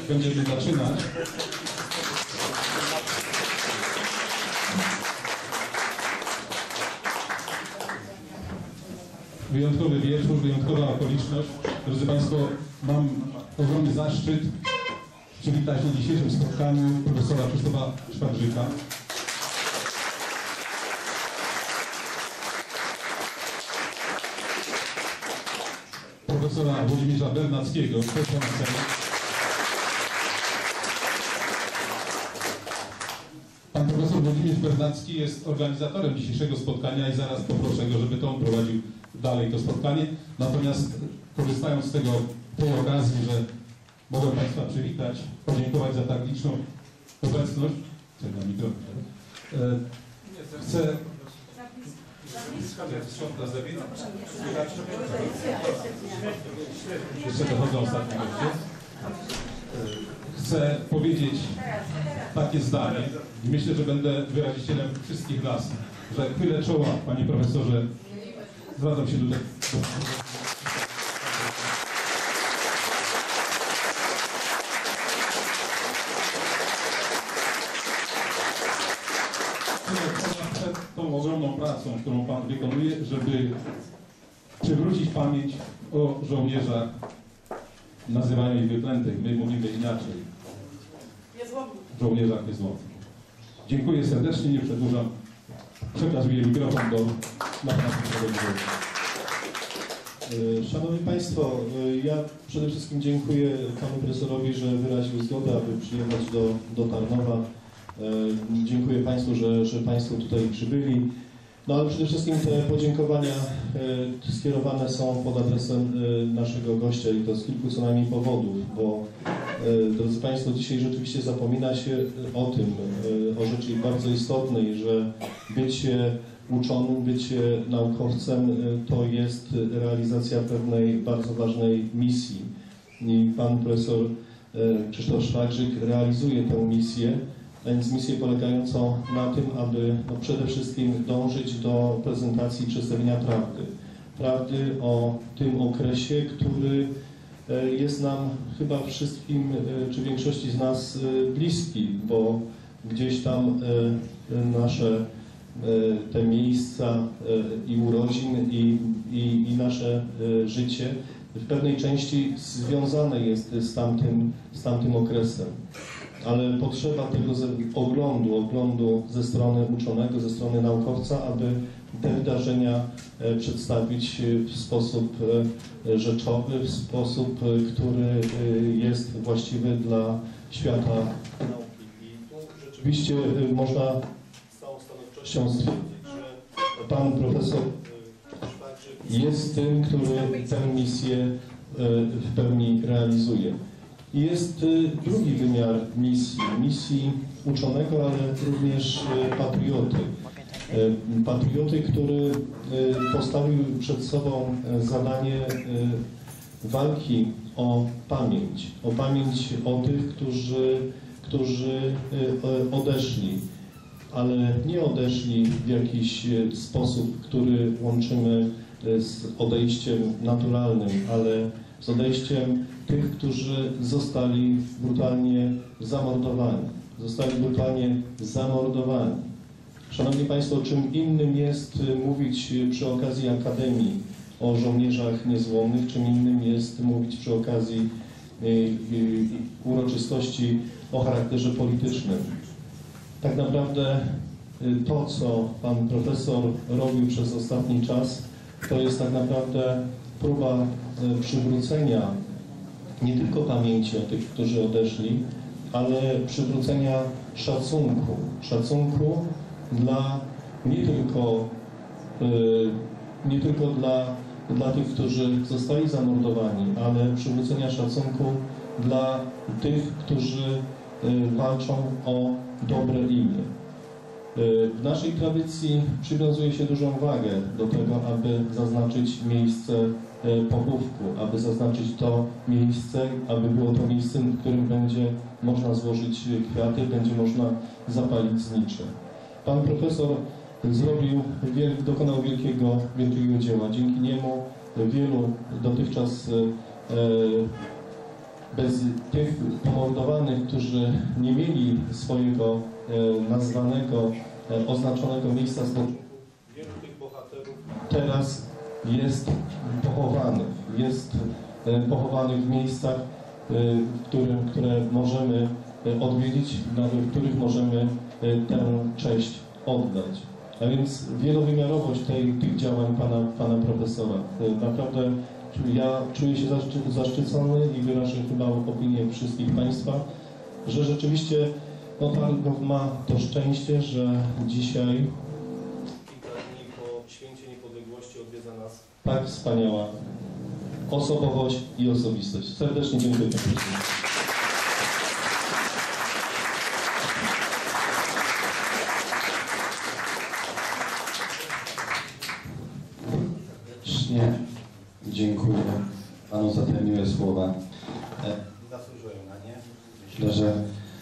będziemy zaczynać. Wyjątkowy wieczór, wyjątkowa okoliczność. Drodzy Państwo, mam ogromny zaszczyt przywitać na dzisiejszym spotkaniu profesora Krzysztofa Szwadrzyka. Profesora Włodzimierza Bernackiego. Pan profesor Włodzimierz Bernacki jest organizatorem dzisiejszego spotkania i zaraz poproszę go, żeby to on prowadził dalej to spotkanie. Natomiast korzystając z tej okazji, że mogę Państwa przywitać, podziękować za tak liczną obecność. Chcę... Jeszcze dochodzą ostatnie goście. Chcę powiedzieć takie zdanie i myślę, że będę wyrazicielem wszystkich nas, że chylę czoła, panie profesorze, zwracam się tutaj. Przed tą ogromną pracą, którą pan wykonuje, żeby przywrócić pamięć o żołnierzach nazywanych wyklętych. My mówimy inaczej. Żołnierzach niezłomnych. Dziękuję serdecznie, nie przedłużam. Przekazuję mikrofon do pana profesora. Szanowni Państwo, ja przede wszystkim dziękuję panu profesorowi, że wyraził zgodę, aby przyjechać do Tarnowa. Dziękuję Państwu, że Państwo tutaj przybyli. No ale przede wszystkim te podziękowania skierowane są pod adresem naszego gościa i to z kilku co najmniej powodów, bo drodzy Państwo, dzisiaj rzeczywiście zapomina się o tym, o rzeczy bardzo istotnej, że bycie uczonym, bycie naukowcem to jest realizacja pewnej bardzo ważnej misji. I pan profesor Krzysztof Szwadrzyk realizuje tę misję, a więc misję polegającą na tym, aby przede wszystkim dążyć do prezentacji i przedstawienia prawdy. Prawdy o tym okresie, który jest nam chyba wszystkim, czy większości z nas bliski, bo gdzieś tam nasze te miejsca i urodzin i nasze życie w pewnej części związane jest z tamtym okresem. Ale potrzeba tego oglądu ze strony uczonego, ze strony naukowca, aby te wydarzenia przedstawić w sposób rzeczowy, w sposób, który jest właściwy dla świata nauki. I tu rzeczywiście można z całą stanowczością stwierdzić, że pan profesor Szwadrzyk jest tym, który tę misję w pełni realizuje. I jest drugi wymiar misji uczonego, ale również patrioty. Patrioty, który postawił przed sobą zadanie walki o pamięć o tych, którzy odeszli, ale nie odeszli w jakiś sposób, który łączymy z odejściem naturalnym, ale z odejściem tych, którzy zostali brutalnie zamordowani. Szanowni Państwo, czym innym jest mówić przy okazji Akademii o żołnierzach niezłomnych, czym innym jest mówić przy okazji uroczystości o charakterze politycznym. Tak naprawdę to, co pan profesor robił przez ostatni czas, to jest tak naprawdę próba przywrócenia nie tylko pamięci o tych, którzy odeszli, ale przywrócenia szacunku dla nie tylko dla tych, którzy zostali zamordowani, ale przywrócenia szacunku dla tych, którzy walczą o dobre imię. W naszej tradycji przywiązuje się dużą wagę do tego, aby zaznaczyć miejsce pochówku, aby zaznaczyć to miejsce, aby było to miejscem, w którym będzie można złożyć kwiaty, będzie można zapalić znicze. Pan profesor dokonał wielkiego dzieła. Dzięki niemu wielu dotychczas bez tych pomordowanych, którzy nie mieli swojego nazwanego, oznaczonego miejsca spoczynku, wielu tych bohaterów teraz jest pochowanych w miejscach, które możemy odwiedzić, w których możemy tę cześć oddać. A więc wielowymiarowość tych działań pana profesora. Naprawdę ja czuję się zaszczycony i wyrażę chyba opinię wszystkich Państwa, że rzeczywiście Tarnów ma to szczęście, że dzisiaj, kilka dni po Święcie Niepodległości, odwiedza nas tak wspaniała osobowość i osobistość. Serdecznie dziękuję. Serdecznie dziękuję Panu za te miłe słowa. Zasłużyłem na nie. Myślę, że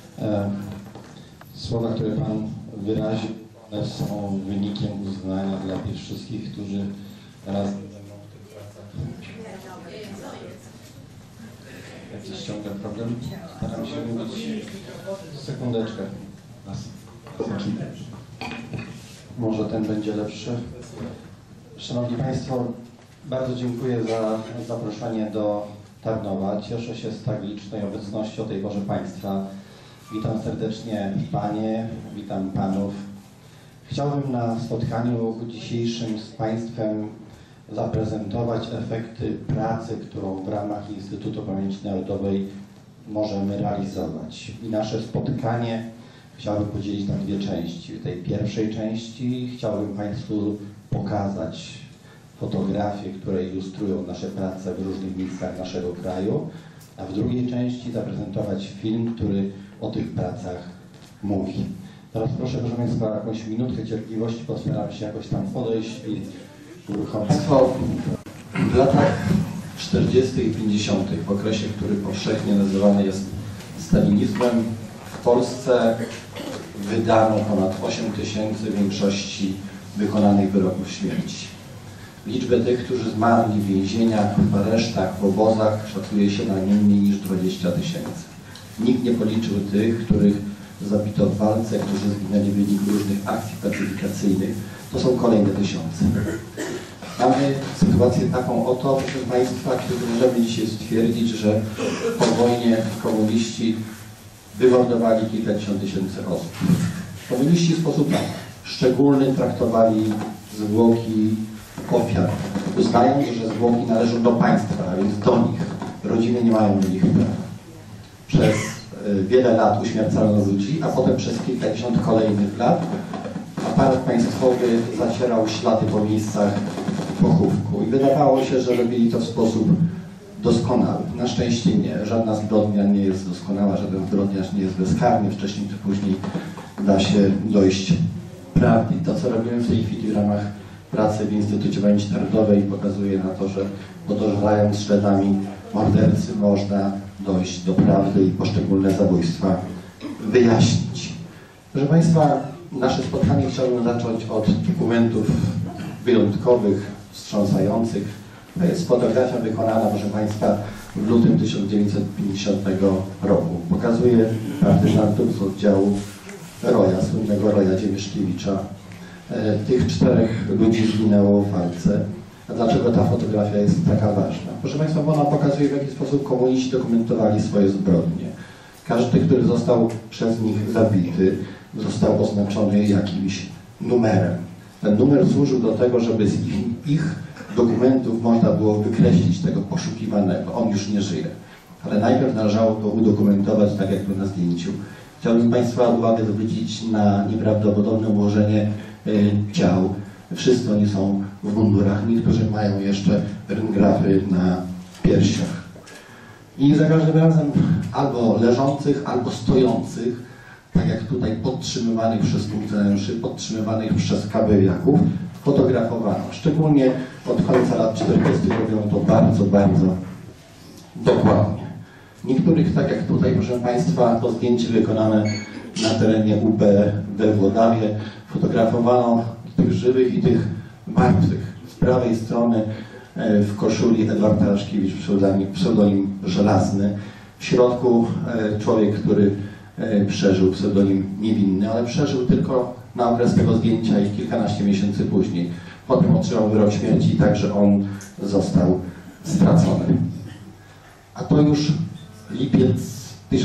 słowa, które Pan wyraził, one są wynikiem uznania dla tych wszystkich, którzy razem ze mną w tych pracach. Jakiś ciągle problem? Staram się mówić. Sekundeczkę. Może ten będzie lepszy. Szanowni Państwo, bardzo dziękuję za zaproszenie do Tarnowa. Cieszę się z tak licznej obecności o tej porze Państwa. Witam serdecznie Panie, witam Panów. Chciałbym na spotkaniu dzisiejszym z Państwem zaprezentować efekty pracy, którą w ramach Instytutu Pamięci Narodowej możemy realizować. I nasze spotkanie chciałbym podzielić na dwie części. W tej pierwszej części chciałbym Państwu pokazać fotografie, które ilustrują nasze prace w różnych miejscach naszego kraju, a w drugiej części zaprezentować film, który o tych pracach mówi. Teraz proszę, proszę Państwa, o jakąś minutkę cierpliwości, postaram się jakoś tam podejść i uruchomić. Państwo, w latach 40. i 50., w okresie, który powszechnie nazywany jest stalinizmem, w Polsce wydano ponad 8 000 w większości wykonanych wyroków śmierci. Liczbę tych, którzy zmarli w więzieniach, w aresztach, w obozach szacuje się na nie mniej niż 20 000. Nikt nie policzył tych, których zabito w walce, którzy zginęli w wyniku różnych akcji pacyfikacyjnych. To są kolejne tysiące. Mamy sytuację taką oto, proszę Państwa, kiedy możemy dzisiaj stwierdzić, że po wojnie komuniści wymordowali kilkadziesiąt tysięcy osób. Komuniści w sposób szczególny traktowali zwłoki ofiar, uznając, że zwłoki należą do państwa, a więc do nich. Rodziny nie mają do nich prawa. Przez wiele lat uśmiercano ludzi, a potem przez kilkadziesiąt kolejnych lat aparat państwowy zacierał ślady po miejscach pochówku i wydawało się, że robili to w sposób doskonały. Na szczęście nie. Żadna zbrodnia nie jest doskonała, żaden zbrodniarz nie jest bezkarny. Wcześniej czy później da się dojść prawdy. To, co robimy w tej chwili w ramach pracy w Instytucie Pamięci Narodowej, pokazuje na to, że podążając śladami mordercy można dojść do prawdy i poszczególne zabójstwa wyjaśnić. Proszę Państwa, nasze spotkanie chciałbym zacząć od dokumentów wyjątkowych, wstrząsających. To jest fotografia wykonana, proszę Państwa, w lutym 1950 roku. Pokazuje partyzantów z oddziału Roja, słynnego Roja Dziemiszkiewicza. Tych 4 ludzi zginęło w walce. A dlaczego ta fotografia jest taka ważna? Proszę Państwa, bo ona pokazuje, w jaki sposób komuniści dokumentowali swoje zbrodnie. Każdy, który został przez nich zabity, został oznaczony jakimś numerem. Ten numer służył do tego, żeby z ich dokumentów można było wykreślić tego poszukiwanego. On już nie żyje. Ale najpierw należało to udokumentować, tak jak tu na zdjęciu. Chciałbym Państwa uwagę zwrócić na nieprawdopodobne ułożenie ciał. Wszyscy oni są w mundurach. Niektórzy mają jeszcze ryngrafy na piersiach. I za każdym razem albo leżących, albo stojących, tak jak tutaj podtrzymywanych przez funkcjonariuszy, podtrzymywanych przez kabeliaków, fotografowano. Szczególnie od końca lat 40. robią to bardzo, bardzo dokładnie. Niektórych, tak jak tutaj, proszę Państwa, to zdjęcie wykonane na terenie UB we Włodawie, fotografowano tych żywych i tych martwych. Z prawej strony w koszuli Edward Taraszkiewicz, pseudonim Żelazny. W środku człowiek, który przeżył, pseudonim Niewinny, ale przeżył tylko na okres tego zdjęcia i kilkanaście miesięcy później. Potem otrzymał wyrok śmierci, także on został stracony. A to już lipiec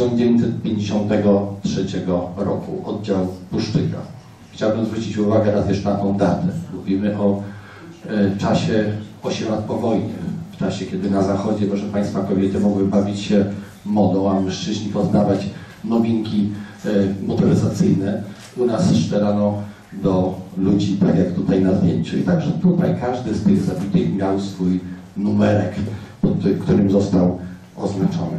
1953 roku, oddział Puszczyka. Chciałbym zwrócić uwagę raz jeszcze na tą datę. Mówimy o czasie 8 lat po wojnie, w czasie, kiedy na Zachodzie, proszę Państwa, kobiety mogły bawić się modą, a mężczyźni poznawać nowinki motoryzacyjne. U nas strzelano do ludzi, tak jak tutaj na zdjęciu. I także tutaj każdy z tych zabitych miał swój numerek, pod którym został oznaczony.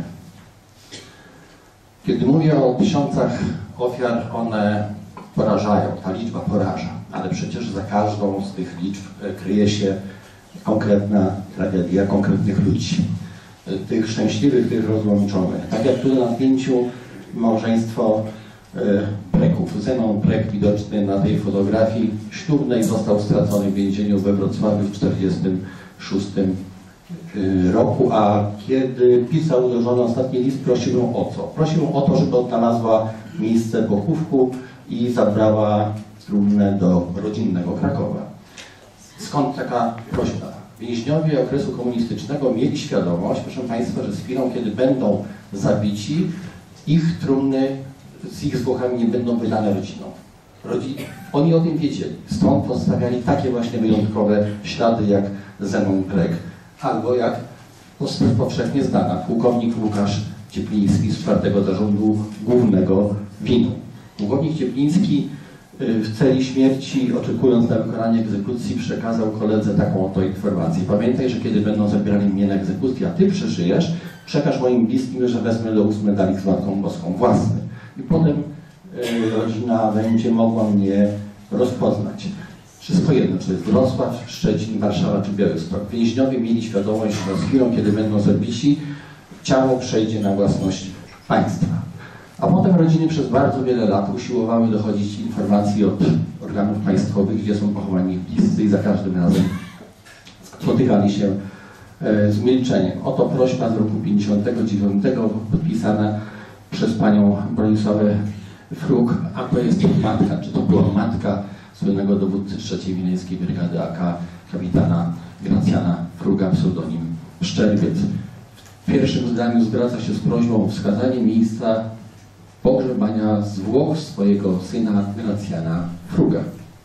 Kiedy mówię o tysiącach ofiar, one porażają, ta liczba poraża, ale przecież za każdą z tych liczb kryje się konkretna tragedia konkretnych ludzi. Tych szczęśliwych, tych rozłączonych. Tak jak tu na zdjęciu małżeństwo Preków. Zenon Prek, widoczny na tej fotografii ślubnej, został stracony w więzieniu we Wrocławiu w 1946 roku, a kiedy pisał do żony ostatni list, prosił ją o co? Prosił ją o to, żeby odnalazła miejsce pochówku i zabrała trumnę do rodzinnego Krakowa. Skąd taka prośba? Więźniowie okresu komunistycznego mieli świadomość, proszę Państwa, że z chwilą, kiedy będą zabici, ich trumny z ich zwłokami nie będą wydane rodzinom. Oni o tym wiedzieli, stąd pozostawiali takie właśnie wyjątkowe ślady jak Zenon Prek, albo jak powszechnie znana pułkownik Łukasz Ciepliński z 4. Zarządu Głównego WIN-u. Pułkownik Ciepliński w celi śmierci, oczekując na wykonanie egzekucji, przekazał koledze taką oto informację. Pamiętaj, że kiedy będą zabierali mnie na egzekucję, a ty przeżyjesz, przekaż moim bliskim, że wezmę do ust medalik z Matką Boską własny. I potem rodzina będzie mogła mnie rozpoznać. Wszystko jedno, czy jest Wrocław, Szczecin, Warszawa czy Białystok. Więźniowie mieli świadomość, że z chwilą, kiedy będą zabici, ciało przejdzie na własność państwa. A potem rodziny przez bardzo wiele lat usiłowały dochodzić informacji od organów państwowych, gdzie są pochowani bliscy, i za każdym razem spotykali się z milczeniem. Oto prośba z roku 1959 podpisana przez panią Bronisławę Fruk, a to jest matka, czy to była matka słynnego dowódcy III Wileńskiej Brygady AK, kapitana Gracjana Fruga, pseudonim Szczerbiec. W pierwszym zdaniu zwraca się z prośbą o wskazanie miejsca pogrzebania zwłok swojego syna Gracjana Fruga.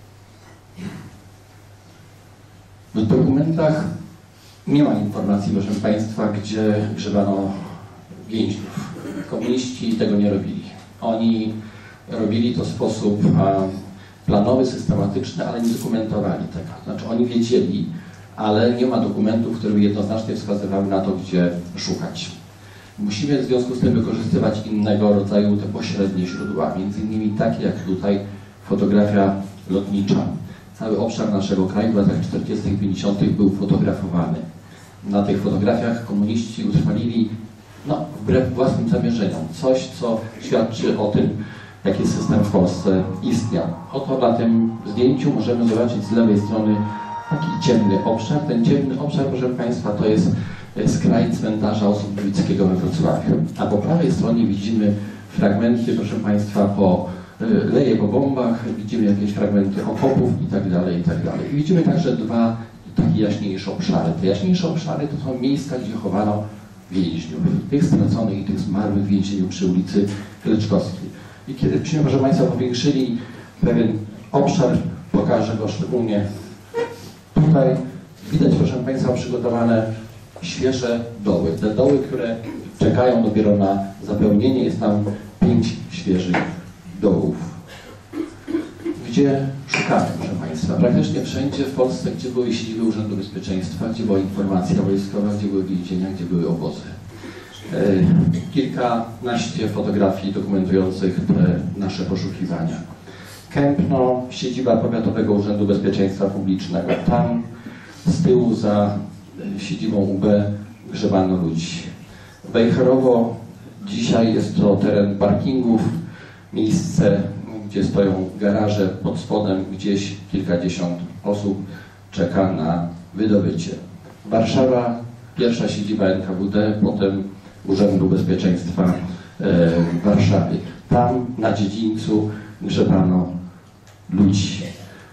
W dokumentach nie ma informacji, proszę Państwa, gdzie grzebano więźniów. Komuniści tego nie robili. Oni robili to w sposób planowy, systematyczny, ale nie dokumentowali tego. Znaczy oni wiedzieli, ale nie ma dokumentów, które by jednoznacznie wskazywały na to, gdzie szukać. Musimy w związku z tym wykorzystywać innego rodzaju te pośrednie źródła, między innymi takie jak tutaj fotografia lotnicza. Cały obszar naszego kraju w latach 40. i 50. był fotografowany. Na tych fotografiach komuniści utrwalili, wbrew własnym zamierzeniom, coś, co świadczy o tym, jaki system w Polsce istniał. Oto na tym zdjęciu możemy zobaczyć z lewej strony taki ciemny obszar. Ten ciemny obszar, proszę Państwa, to jest skraj cmentarza Osobowickiego we Wrocławiu. A po prawej stronie widzimy fragmenty, proszę Państwa, leje po bombach, widzimy jakieś fragmenty okopów i tak dalej, i tak dalej. I widzimy także dwa takie jaśniejsze obszary. Te jaśniejsze obszary to są miejsca, gdzie chowano więźniów, tych straconych i tych zmarłych w więzieniu przy ulicy Kleczkowskiej. I kiedyśmy, proszę Państwa, powiększyli pewien obszar, pokażę go szczególnie tutaj. Widać, proszę Państwa, przygotowane świeże doły. Te doły, które czekają dopiero na zapełnienie, jest tam 5 świeżych dołów. Gdzie szukamy, proszę Państwa? Praktycznie wszędzie w Polsce, gdzie były siedziby Urzędu Bezpieczeństwa, gdzie była informacja wojskowa, gdzie były więzienia, gdzie były obozy. Kilkanaście fotografii dokumentujących te nasze poszukiwania. Kępno, siedziba Powiatowego Urzędu Bezpieczeństwa Publicznego. Tam z tyłu za siedzibą UB grzebano ludzi. Wejherowo, dzisiaj jest to teren parkingów, miejsce, gdzie stoją garaże, pod spodem gdzieś kilkadziesiąt osób czeka na wydobycie. Warszawa, pierwsza siedziba NKWD, potem Urzędu Bezpieczeństwa w Warszawie. Tam na dziedzińcu grzebano ludzi.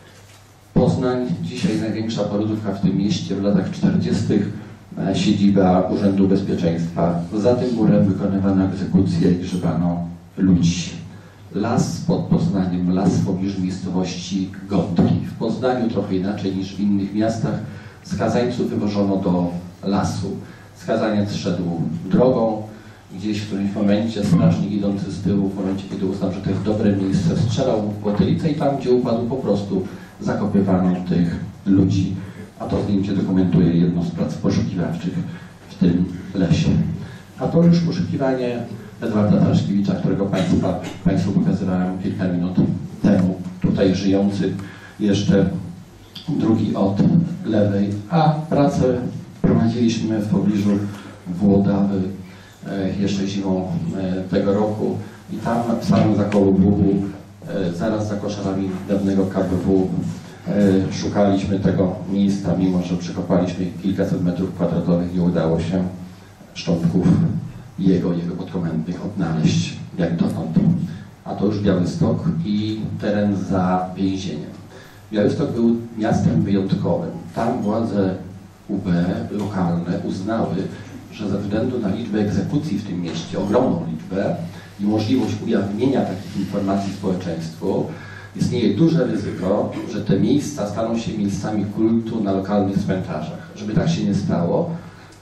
Poznań, dzisiaj największa porodówka w tym mieście, w latach 40. siedziba Urzędu Bezpieczeństwa. Za tym murem wykonywano egzekucje i grzebano ludzi. Las pod Poznaniem, las w pobliżu miejscowości Gątki. W Poznaniu trochę inaczej niż w innych miastach skazańców wywożono do lasu. Skazaniec szedł drogą, gdzieś w którymś momencie strażnik idący z tyłu, w momencie kiedy uznał, że to jest dobre miejsce, strzelał mu w potylicę i tam, gdzie upadł, po prostu zakopywano tych ludzi. A to zdjęcie dokumentuje jedną z prac poszukiwawczych w tym lesie. A to już poszukiwanie Edwarda Taraszkiewicza, którego Państwu pokazywałem kilka minut temu. Tutaj żyjący, jeszcze drugi od lewej. A pracę prowadziliśmy w pobliżu Włodawy jeszcze zimą tego roku i tam w samym zakolu Bugu, zaraz za koszarami dawnego KBW, szukaliśmy tego miejsca, mimo że przekopaliśmy kilkaset metrów kwadratowych, nie udało się szczątków jego podkomendnych odnaleźć jak dotąd. A to już Białystok i teren za więzieniem. Białystok był miastem wyjątkowym. Tam władze UB lokalne uznały, że ze względu na liczbę egzekucji w tym mieście, ogromną liczbę i możliwość ujawnienia takich informacji społeczeństwu, istnieje duże ryzyko, że te miejsca staną się miejscami kultu na lokalnych cmentarzach. Żeby tak się nie stało,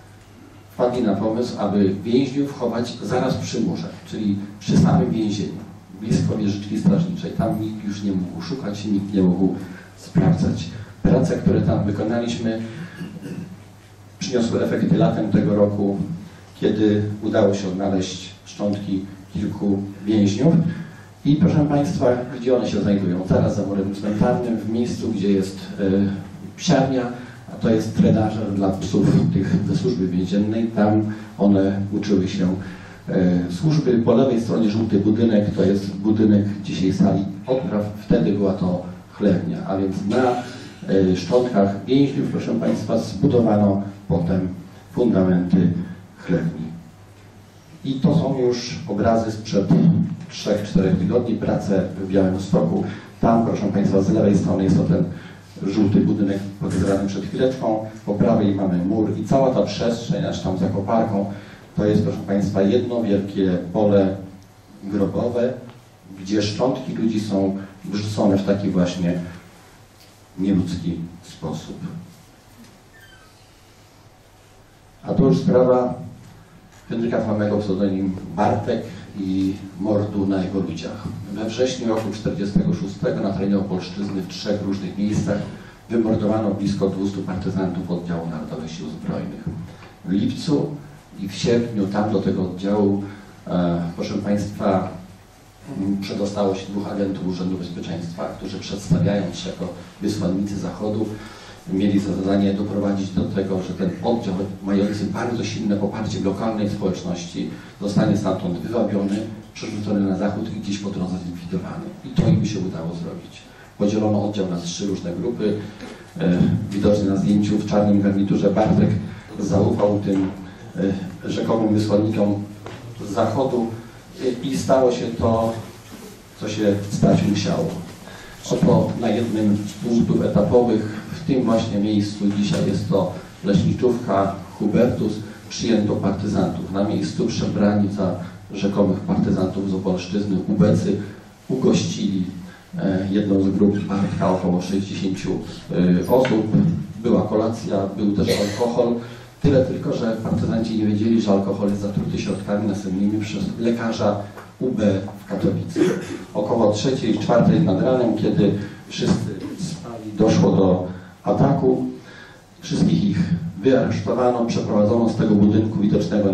wpadli na pomysł, aby więźniów chować zaraz przy murze, czyli przy samym więzieniu, blisko wieżyczki strażniczej. Tam nikt już nie mógł szukać, nikt nie mógł sprawdzać. Prace, które tam wykonaliśmy, przyniosły efekty latem tego roku, kiedy udało się odnaleźć szczątki kilku więźniów. I proszę Państwa, gdzie one się znajdują? Zaraz za murem cmentarnym, w miejscu, gdzie jest psiarnia, a to jest trenażer dla psów tych ze służby więziennej. Tam one uczyły się służby. Po lewej stronie żółty budynek, to jest budynek dzisiaj sali odpraw. Wtedy była to chlewnia, a więc na szczątkach więźniów, proszę Państwa, zbudowano potem fundamenty chlewni. I to są już obrazy sprzed 3-4 tygodni, prace w Białymstoku. Tam, proszę Państwa, z lewej strony jest to ten żółty budynek pokazany przed chwileczką. Po prawej mamy mur i cała ta przestrzeń, aż tam za koparką, to jest, proszę Państwa, jedno wielkie pole grobowe, gdzie szczątki ludzi są wrzucone w taki właśnie nieludzki sposób. A to już sprawa Henryka Flamego, pseudonim Bartek, i mordu na jego ludziach. We wrześniu roku 1946 na terenie Opolszczyzny w 3 różnych miejscach wymordowano blisko 200 partyzantów oddziału Narodowych Sił Zbrojnych. W lipcu i w sierpniu tam do tego oddziału, proszę Państwa, przedostało się 2 agentów Urzędu Bezpieczeństwa, którzy przedstawiając się jako wysłannicy Zachodu, mieli za zadanie doprowadzić do tego, że ten oddział mający bardzo silne poparcie w lokalnej społeczności zostanie stamtąd wywabiony, przerzucony na zachód i gdzieś po drodze zlikwidowany. I to im się udało zrobić. Podzielono oddział na 3 różne grupy. Widoczny na zdjęciu w czarnym garniturze Bartek zaufał tym rzekomym wysłannikom z Zachodu i stało się to, co się stać musiało. Oto na jednym z punktów etapowych w tym właśnie miejscu, dzisiaj jest to leśniczówka Hubertus, przyjęto partyzantów. Na miejscu przebrani za rzekomych partyzantów z Opolszczyzny ubecy ugościli jedną z grup Bartka, około 60 osób. Była kolacja, był też alkohol. Tyle tylko, że partyzanci nie wiedzieli, że alkohol jest zatruty środkami nasennymi przez lekarza UB w Katowicach. Około 3-4 nad ranem, kiedy wszyscy spali, doszło do ataku. Wszystkich ich wyaresztowano, przeprowadzono z tego budynku widocznego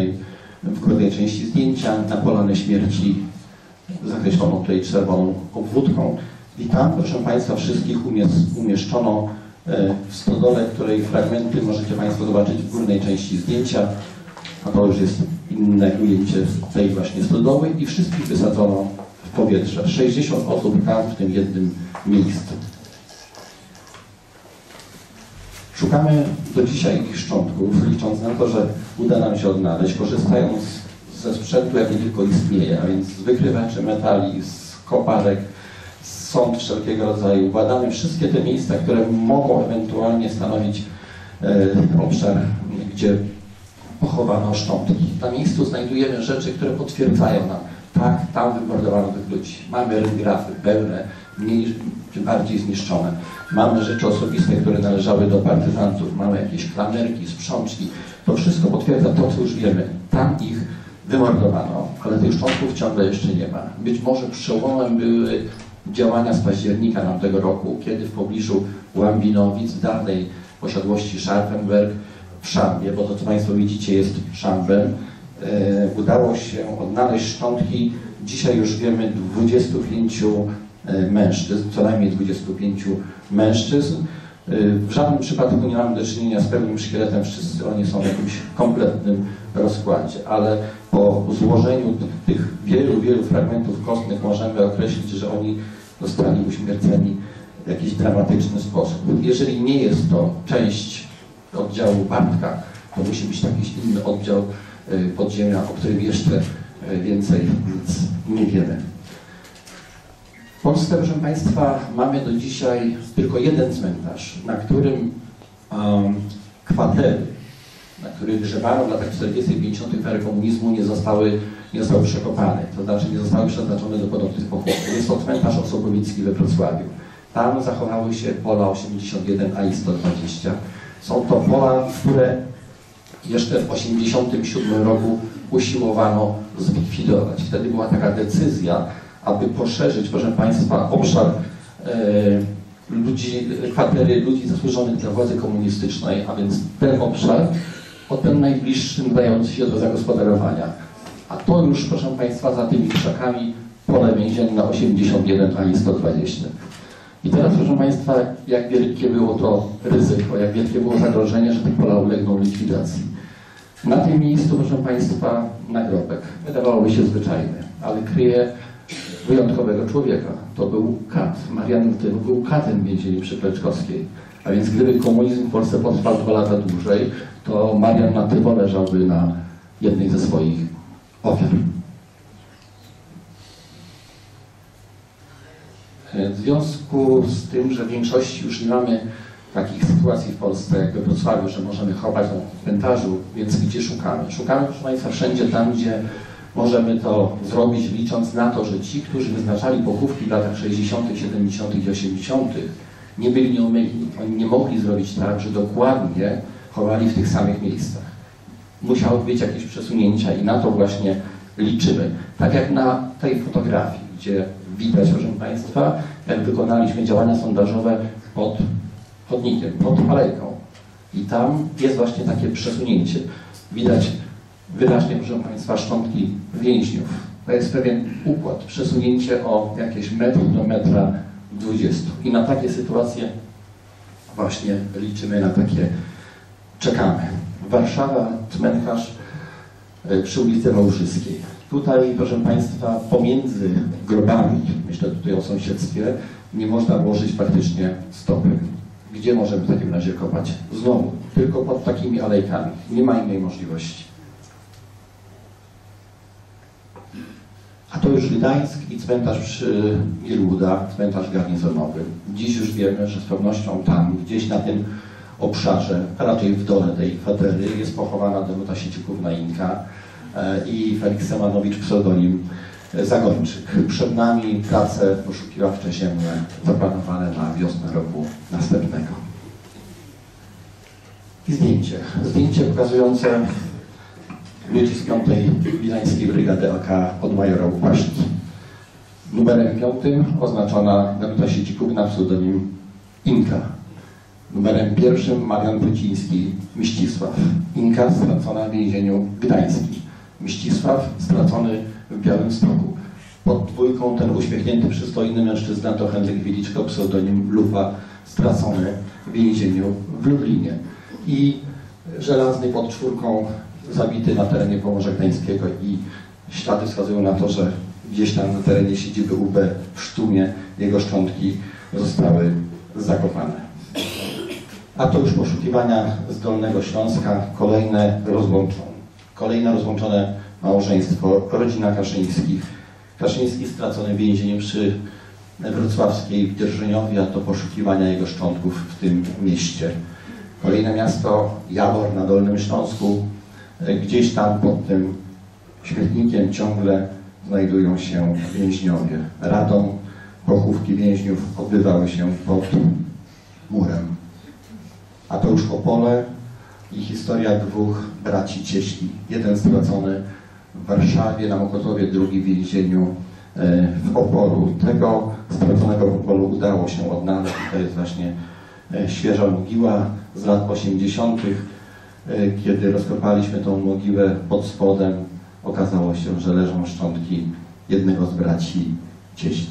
w górnej części zdjęcia na polanę śmierci, zakreśloną tutaj czerwoną obwódką. I tam, proszę Państwa, wszystkich umieszczono w stodole, której fragmenty możecie Państwo zobaczyć w górnej części zdjęcia. A to już jest inne ujęcie tej właśnie stodoły i wszystkich wysadzono w powietrze. 60 osób tam w tym jednym miejscu. Szukamy do dzisiaj ich szczątków, licząc na to, że uda nam się odnaleźć, korzystając ze sprzętu, jaki tylko istnieje, a więc z wykrywaczy metali, z koparek, z sond wszelkiego rodzaju. Badamy wszystkie te miejsca, które mogą ewentualnie stanowić obszar, gdzie pochowano szczątki. Na miejscu znajdujemy rzeczy, które potwierdzają nam, tak, tam wymordowano tych ludzi. Mamy ryngrafy pełne, mniej czy bardziej zniszczone. Mamy rzeczy osobiste, które należały do partyzantów. Mamy jakieś klamerki, sprzączki. To wszystko potwierdza to, co już wiemy. Tam ich wymordowano, ale tych szczątków ciągle jeszcze nie ma. Być może przełomem były działania z października tamtego roku, kiedy w pobliżu Łambinowic, w dawnej posiadłości Scharfenberg, w Szambie, bo to, co Państwo widzicie, jest Szambem, udało się odnaleźć szczątki, dzisiaj już wiemy, 25 mężczyzn, co najmniej 25 mężczyzn. W żadnym przypadku nie mamy do czynienia z pełnym szkieletem, wszyscy oni są w jakimś kompletnym rozkładzie, ale po złożeniu tych wielu fragmentów kostnych możemy określić, że oni zostali uśmierceni w jakiś dramatyczny sposób. Jeżeli nie jest to część oddziału Bartka, to musi być jakiś inny oddział podziemia, o którym jeszcze więcej nic nie wiemy. W Polsce, proszę Państwa, mamy do dzisiaj tylko jeden cmentarz, na którym kwatery, na których grzebano w latach 40. i 50. w erze komunizmu nie zostały przekopane, to znaczy nie zostały przeznaczone do podobnych pochówków. Jest to cmentarz Osobowicki we Wrocławiu. Tam zachowały się pola 81 a i 120. Są to pola, które jeszcze w 1987 roku usiłowano zlikwidować. Wtedy była taka decyzja, aby poszerzyć, proszę Państwa, obszar kwatery ludzi zasłużonych dla władzy komunistycznej, a więc ten obszar, o ten najbliższy nadający się do zagospodarowania. A to już, proszę Państwa, za tymi krzakami pole więzienne 81 a i 120. I teraz, proszę Państwa, jak wielkie było to ryzyko, jak wielkie było zagrożenie, że te pola ulegną likwidacji. Na tym miejscu, proszę Państwa, nagrobek. Wydawałoby się zwyczajny, ale kryje wyjątkowego człowieka. To był kat. Marian Tyl był katem w więzieniu przy Kleczkowskiej. A więc gdyby komunizm w Polsce potrwał 2 lata dłużej, to Marian na Tyło leżałby na jednej ze swoich ofiar. W związku z tym, że w większości już nie mamy takich sytuacji w Polsce, jak we Wrocławiu, że możemy chować na cmentarzu, więc gdzie szukamy? Szukamy, proszę Państwa, wszędzie tam, gdzie możemy to zrobić, licząc na to, że ci, którzy wyznaczali pochówki w latach 60., 70. i 80., nie byli nieomylni. Oni nie mogli zrobić tak, że dokładnie chowali w tych samych miejscach. Musiały być jakieś przesunięcia i na to właśnie liczymy. Tak jak na tej fotografii, gdzie widać, proszę Państwa, jak wykonaliśmy działania sondażowe pod chodnikiem, pod alejką. I tam jest właśnie takie przesunięcie. Widać wyraźnie, proszę Państwa, szczątki więźniów. To jest pewien układ, przesunięcie o jakieś metr do metra 20. I na takie sytuacje właśnie liczymy, na takie czekamy. Warszawa, cmentarz przy ulicy Małuszyskiej. Tutaj, proszę Państwa, pomiędzy grobami, myślę tutaj o sąsiedztwie, nie można włożyć praktycznie stopy. Gdzie możemy w takim razie kopać? Znowu, tylko pod takimi alejkami. Nie ma innej możliwości. A to już Gdańsk i cmentarz przy Mieluda, cmentarz garnizonowy. Dziś już wiemy, że z pewnością tam, gdzieś na tym obszarze, a raczej w dole tej kwatery, jest pochowana Danuta Siedzikówna-Inka i Felix Semanowicz, pseudonim Zagończyk. Przed nami prace poszukiwawcze ziemne zaplanowane na wiosnę roku następnego. I zdjęcie. Zdjęcie pokazujące ludzi z 5. Wileńskiej Brygady AK od majora Łupaszki. Numerem 5 oznaczona Danuta Siedzikówna, pseudonim Inka. Numerem 1 Marian Płyciński, Mścisław. Inka stracona w więzieniu gdańskim. Mścisław stracony w Białymstoku. Pod 2 ten uśmiechnięty, przystojny mężczyzna to Henryk Wiliczko, pseudonim Lupa, stracony w więzieniu w Lublinie. I żelazny pod 4 zabity na terenie Pomorza Gdańskiego i ślady wskazują na to, że gdzieś tam na terenie siedziby UB w Sztumie jego szczątki zostały zakopane. A to już poszukiwania z Dolnego Śląska, kolejne rozłączone małżeństwo, rodzina Kaszyńskich. Kaszyński stracony w więzieniu przy wrocławskiej Dzierżoniowie, a to poszukiwania jego szczątków w tym mieście. Kolejne miasto Jawor na Dolnym Śląsku. Gdzieś tam pod tym śmietnikiem ciągle znajdują się więźniowie. Radom, pochówki więźniów odbywały się pod murem. A to już Opole i historia dwóch braci cieśli. Jeden stracony w Warszawie, na Mokotowie, drugi w więzieniu w Opolu. Tego straconego w Opolu udało się odnaleźć. To jest właśnie świeża mogiła z lat 80. Kiedy rozkopaliśmy tą mogiłę pod spodem, okazało się, że leżą szczątki jednego z braci cieśli.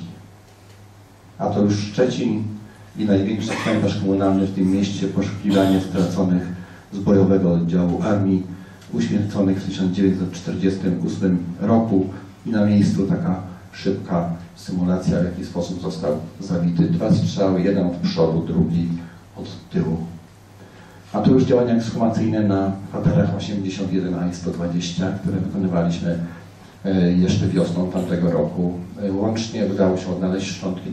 A to już Szczecin i największy cmentarz komunalny w tym mieście, poszukiwanie straconych z bojowego oddziału armii uśmierconych w 1948 roku i na miejscu taka szybka symulacja, w jaki sposób został zabity. 2 strzały, jeden od przodu, drugi od tyłu. A tu już działania ekshumacyjne na kwaterach 81A i 120, które wykonywaliśmy jeszcze wiosną tamtego roku. Łącznie udało się odnaleźć szczątki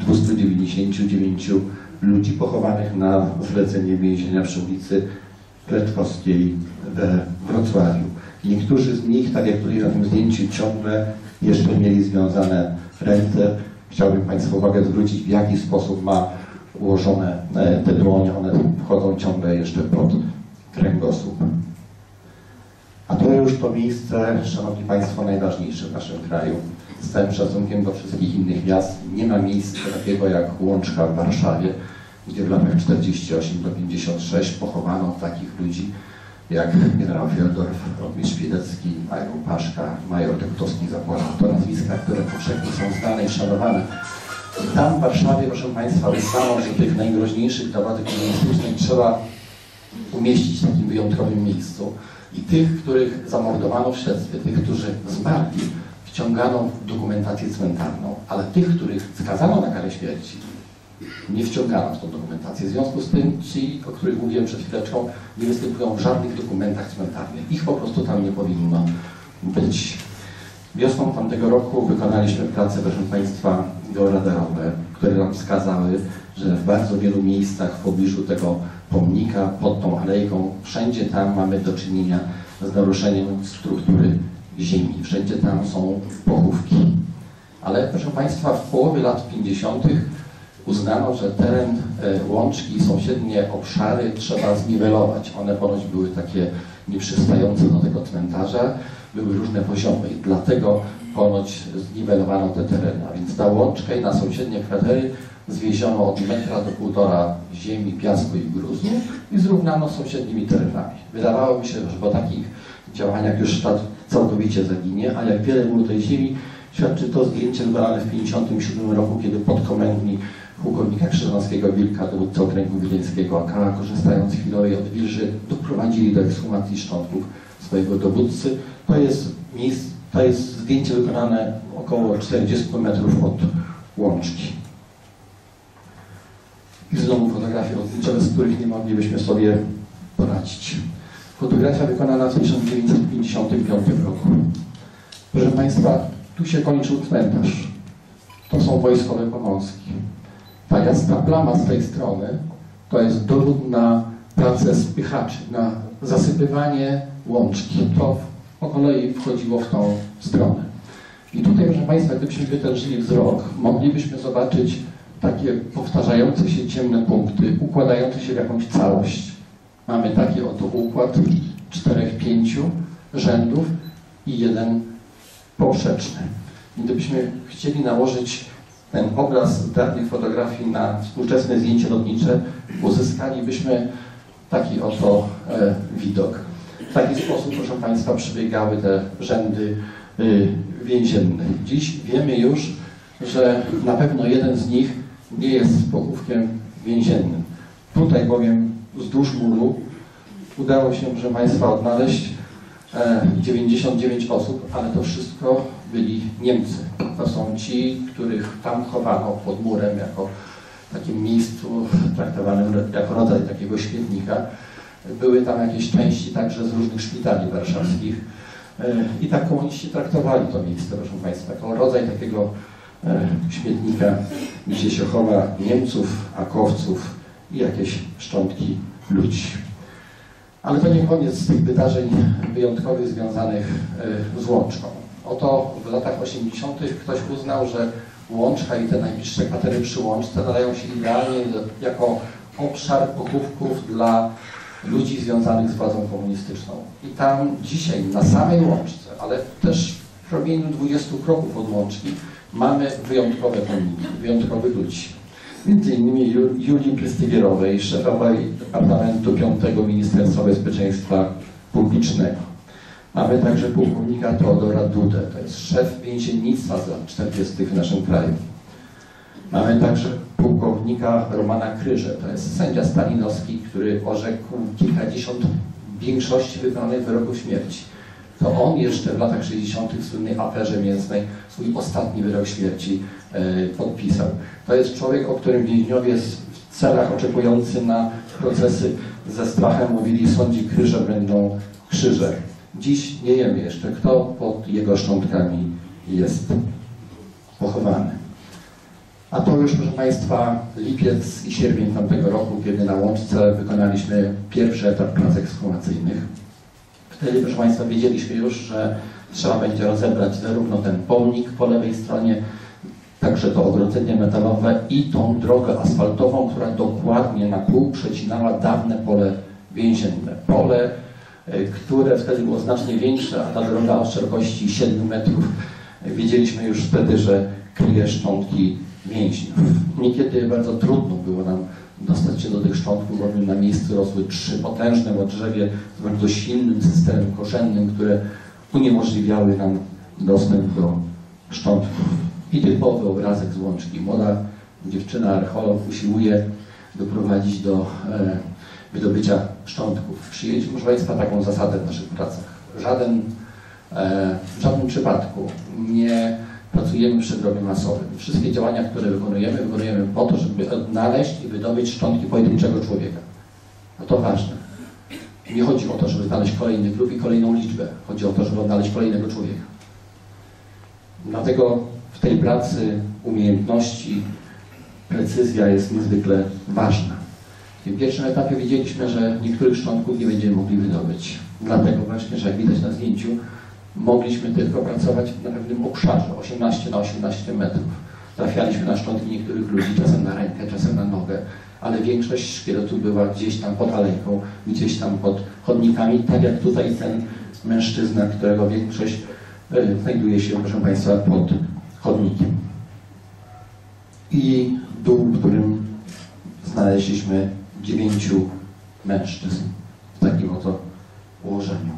299 ludzi pochowanych na zlecenie więzienia przy ulicy Kletkowskiej we Wrocławiu. Niektórzy z nich, tak jak tutaj na tym zdjęciu, ciągle jeszcze mieli związane ręce. Chciałbym Państwu uwagę zwrócić, w jaki sposób ma ułożone te dłonie. One wchodzą ciągle jeszcze pod kręgosłup. A to już to miejsce, Szanowni Państwo, najważniejsze w naszym kraju. Z całym szacunkiem do wszystkich innych miast nie ma miejsca takiego jak Łączka w Warszawie, gdzie w latach 48 do 56 pochowano takich ludzi jak generał Fieldorf, Rotmistrz Pilecki, major Paszka, major Tektowski-Zapora. To nazwiska, które powszechnie są znane i szanowane. I tam w Warszawie, proszę Państwa, uznano, że tych najgroźniejszych dowodów komunistycznych trzeba umieścić w takim wyjątkowym miejscu. I tych, których zamordowano w śledztwie, tych, którzy zmarli, wciągano w dokumentację cmentarną, ale tych, których skazano na karę śmierci, nie wciągano w tą dokumentację. W związku z tym ci, o których mówiłem przed chwileczką, nie występują w żadnych dokumentach cmentarnych. Ich po prostu tam nie powinno być. Wiosną tamtego roku wykonaliśmy prace, proszę Państwa, georadarowe, które nam wskazały, że w bardzo wielu miejscach w pobliżu tego pomnika, pod tą alejką, wszędzie tam mamy do czynienia z naruszeniem struktury ziemi. Wszędzie tam są pochówki. Ale proszę Państwa, w połowie lat 50. uznano, że teren Łączki i sąsiednie obszary trzeba zniwelować. One ponoć były takie nieprzystające do tego cmentarza, były różne poziomy i dlatego ponoć zniwelowano te tereny. A więc na Łączkę i na sąsiednie kwatery zwieziono od 1 do 1,5 ziemi, piasku i gruzu i zrównano z sąsiednimi terenami. Wydawało mi się, że po takich działaniach już sztat całkowicie zaginie, a jak wiele było tej ziemi, świadczy to zdjęcie wykonane w 1957 roku, kiedy podkomendni pułkownika Krzyżanowskiego Wilka, dowódcy okręgu wileńskiego AK, korzystając z chwilowej odwilży, doprowadzili do ekshumacji szczątków swojego dowódcy. To jest zdjęcie wykonane około 40 metrów od Łączki. I znowu fotografie lotnicze, z których nie moglibyśmy sobie poradzić. Fotografia wykonana w 1955 roku. Proszę Państwa, tu się kończył cmentarz. To są wojskowe powązki. Ta jasna plama z tej strony to jest dowód na pracę spychaczy, na zasypywanie Łączki. To po kolei wchodziło w tą stronę. I tutaj, proszę Państwa, gdybyśmy wytężyli wzrok, moglibyśmy zobaczyć takie powtarzające się ciemne punkty, układające się w jakąś całość. Mamy taki oto układ 4-5 rzędów i jeden poprzeczny. I gdybyśmy chcieli nałożyć ten obraz z dawnych fotografii na współczesne zdjęcie lotnicze, uzyskalibyśmy taki oto widok. W taki sposób, proszę Państwa, przebiegały te rzędy więzienne. Dziś wiemy już, że na pewno jeden z nich nie jest pochówkiem więziennym. Tutaj bowiem wzdłuż muru udało się, proszę Państwa, odnaleźć 99 osób, ale to wszystko byli Niemcy. To są ci, których tam chowano pod murem jako takim miejscu traktowanym jako rodzaj takiego śmietnika. Były tam jakieś części także z różnych szpitali warszawskich i tak komuniści traktowali to miejsce, proszę Państwa, jako rodzaj takiego śmietnika, gdzie się chowa Niemców, akowców i jakieś szczątki ludzi. Ale to nie koniec tych wydarzeń wyjątkowych związanych z Łączką. Oto w latach 80. ktoś uznał, że Łączka i te najbliższe kwatery przy Łączce nadają się idealnie jako obszar pochówków dla ludzi związanych z władzą komunistyczną. I tam dzisiaj, na samej Łączce, ale też w promieniu 20 kroków od Łączki, mamy wyjątkowe pomniki, wyjątkowych ludzi. Między innymi Julii Prystywierowej, szefowej Departamentu V Ministerstwa Bezpieczeństwa Publicznego. Mamy także pułkownika Teodora Dudę, to jest szef więziennictwa z lat 40. w naszym kraju. Mamy także pułkownika Romana Kryże, to jest sędzia stalinowski, który orzekł kilkadziesiąt w większości wykonanych wyroków śmierci. To on jeszcze w latach 60. w słynnej aferze mięsnej swój ostatni wyrok śmierci podpisał. To jest człowiek, o którym więźniowie w celach oczekujący na procesy ze strachem mówili: sądzi Kryże, będą krzyże. Dziś nie wiemy jeszcze, kto pod jego szczątkami jest pochowany. A to już, proszę Państwa, lipiec i sierpień tamtego roku, kiedy na Łączce wykonaliśmy pierwszy etap prac ekshumacyjnych. Wtedy, proszę Państwa, wiedzieliśmy już, że trzeba będzie rozebrać zarówno ten pomnik po lewej stronie, także to ogrodzenie metalowe i tą drogę asfaltową, która dokładnie na pół przecinała dawne pole więzienne. Pole, które wtedy było znacznie większe, a ta droga o szerokości 7 metrów. Wiedzieliśmy już wtedy, że kryje szczątki więźniów. Niekiedy bardzo trudno było nam dostać się do tych szczątków, bowiem na miejscu rosły 3 potężne łotrzewie z bardzo silnym systemem korzennym, które uniemożliwiały nam dostęp do szczątków. I typowy obrazek z Łączki. Młoda dziewczyna, archeolog, usiłuje doprowadzić do wydobycia szczątków. Przyjęliśmy, proszę Państwa, taką zasadę w naszych pracach. W żadnym przypadku nie pracujemy przy grobie masowym. Wszystkie działania, które wykonujemy po to, żeby odnaleźć i wydobyć szczątki pojedynczego człowieka. No to ważne. Nie chodzi o to, żeby znaleźć kolejny grób i kolejną liczbę. Chodzi o to, żeby odnaleźć kolejnego człowieka. Dlatego w tej pracy umiejętności, precyzja jest niezwykle ważna. W tym pierwszym etapie wiedzieliśmy, że niektórych szczątków nie będziemy mogli wydobyć. Dlatego właśnie, że jak widać na zdjęciu, mogliśmy tylko pracować na pewnym obszarze, 18 na 18 metrów. Trafialiśmy na szczątki niektórych ludzi, czasem na rękę, czasem na nogę, ale większość szkieletu była gdzieś tam pod alejką, gdzieś tam pod chodnikami, tak jak tutaj ten mężczyzna, którego większość znajduje się, proszę Państwa, pod chodnikiem. I dół, w którym znaleźliśmy 9 mężczyzn w takim oto ułożeniu.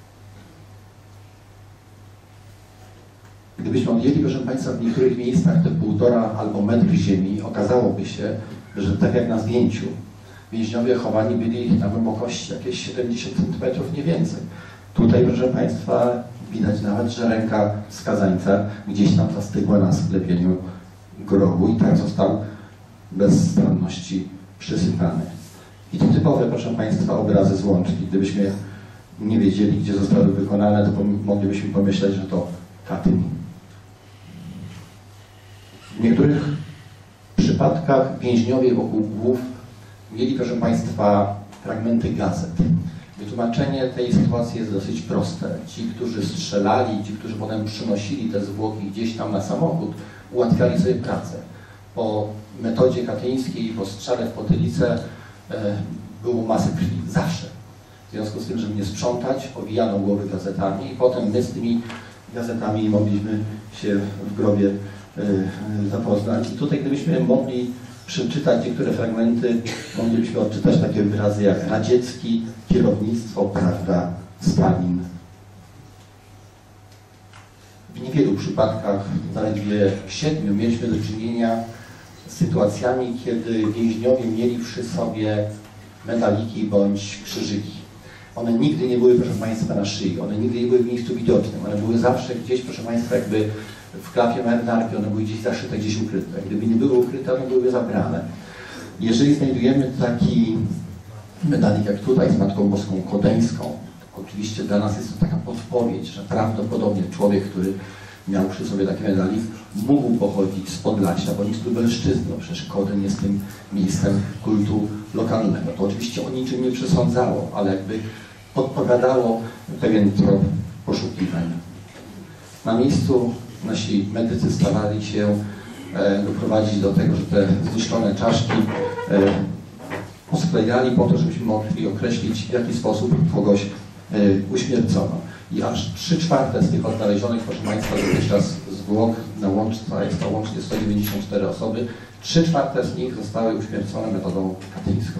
Gdybyśmy odjęli, proszę Państwa, w niektórych miejscach te 1,5 albo metr ziemi, okazałoby się, że tak jak na zdjęciu, więźniowie chowani byli na głębokości jakieś 70 cm, nie więcej. Tutaj, proszę Państwa, widać nawet, że ręka skazańca gdzieś tam zastygła na sklepieniu grobu i tak został bez staranności przysypany. I to typowe, proszę Państwa, obrazy z Łączki. Gdybyśmy nie wiedzieli, gdzie zostały wykonane, to moglibyśmy pomyśleć, że to Katyń. W niektórych przypadkach więźniowie wokół głów mieli, proszę Państwa, fragmenty gazet. Wytłumaczenie tej sytuacji jest dosyć proste. Ci, którzy strzelali, ci, którzy potem przynosili te zwłoki gdzieś tam na samochód, ułatwiali sobie pracę. Po metodzie katyńskiej, po strzale w potylicę było masę krwi. Zawsze. W związku z tym, żeby nie sprzątać, owijano głowy gazetami i potem my z tymi gazetami mogliśmy się w grobie zapoznać. I tutaj, gdybyśmy mogli przeczytać niektóre fragmenty, moglibyśmy odczytać takie wyrazy jak radziecki, kierownictwo, prawda, Stalin. W niewielu przypadkach, zaledwie 7, mieliśmy do czynienia z sytuacjami, kiedy więźniowie mieli przy sobie medaliki bądź krzyżyki. One nigdy nie były, proszę Państwa, na szyi, one nigdy nie były w miejscu widocznym, one były zawsze gdzieś, proszę Państwa, jakby w klapie marynarki, one były gdzieś zaszyte, gdzieś ukryte. Gdyby nie były ukryte, one byłyby zabrane. Jeżeli znajdujemy taki medalik jak tutaj z Matką Boską Kodeńską, oczywiście dla nas jest to taka podpowiedź, że prawdopodobnie człowiek, który miał przy sobie taki medalik, mógł pochodzić z Podlasia bądź z Lubelszczyzny, no przecież Kodyń jest tym miejscem kultu lokalnego. To oczywiście o niczym nie przesądzało, ale jakby podpowiadało pewien trop poszukiwań. Na miejscu nasi medycy starali się doprowadzić do tego, że te zniszczone czaszki posklejali po to, żebyśmy mogli określić, w jaki sposób kogoś uśmiercono. I aż 3/4 z tych odnalezionych, proszę Państwa, dotychczas zwłok na łączce, jest to łącznie 194 osoby, 3/4 z nich zostały uśmiercone metodą katyńską.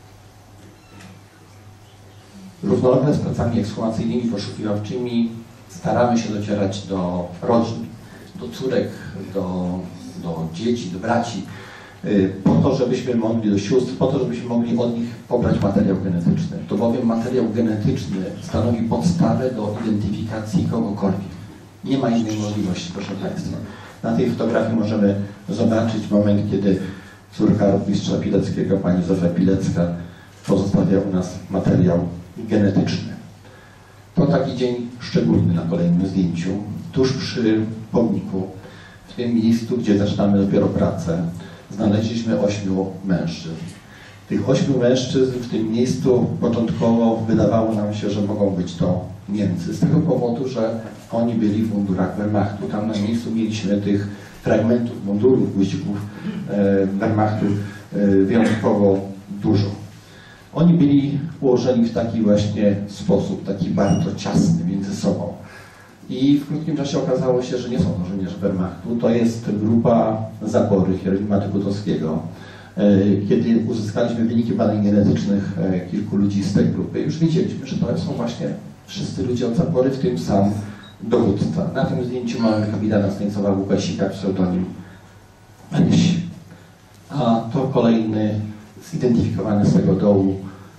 Równolegle z pracami ekshumacyjnymi, poszukiwawczymi staramy się docierać do rodzin, do córek, do dzieci, do braci, po to, żebyśmy mogli, do sióstr, po to, żebyśmy mogli od nich pobrać materiał genetyczny. To bowiem materiał genetyczny stanowi podstawę do identyfikacji kogokolwiek. Nie ma innej możliwości, proszę Państwa. Na tej fotografii możemy zobaczyć moment, kiedy córka rotmistrza Pileckiego, pani Zofia Pilecka, pozostawia u nas materiał genetyczny. To taki dzień szczególny na kolejnym zdjęciu, tuż przy pomniku, w tym miejscu, gdzie zaczynamy dopiero pracę, znaleźliśmy 8 mężczyzn. Tych 8 mężczyzn w tym miejscu początkowo wydawało nam się, że mogą być to Niemcy, z tego powodu, że oni byli w mundurach Wehrmachtu. Tam na miejscu mieliśmy tych fragmentów mundurów, guzików Wehrmachtu wyjątkowo dużo. Oni byli ułożeni w taki właśnie sposób, taki bardzo ciasny między sobą. I w krótkim czasie okazało się, że nie są to żołnierze Wehrmachtu, to jest grupa zabory Hieronima Tygutowskiego. Kiedy uzyskaliśmy wyniki badań genetycznych kilku ludzi z tej grupy, już wiedzieliśmy, że to są właśnie wszyscy ludzie od zabory, w tym sam dowódca. Na tym zdjęciu mamy kapitana Stanisława Łukasika, pseudonim Ryś. A to kolejny zidentyfikowany z tego dołu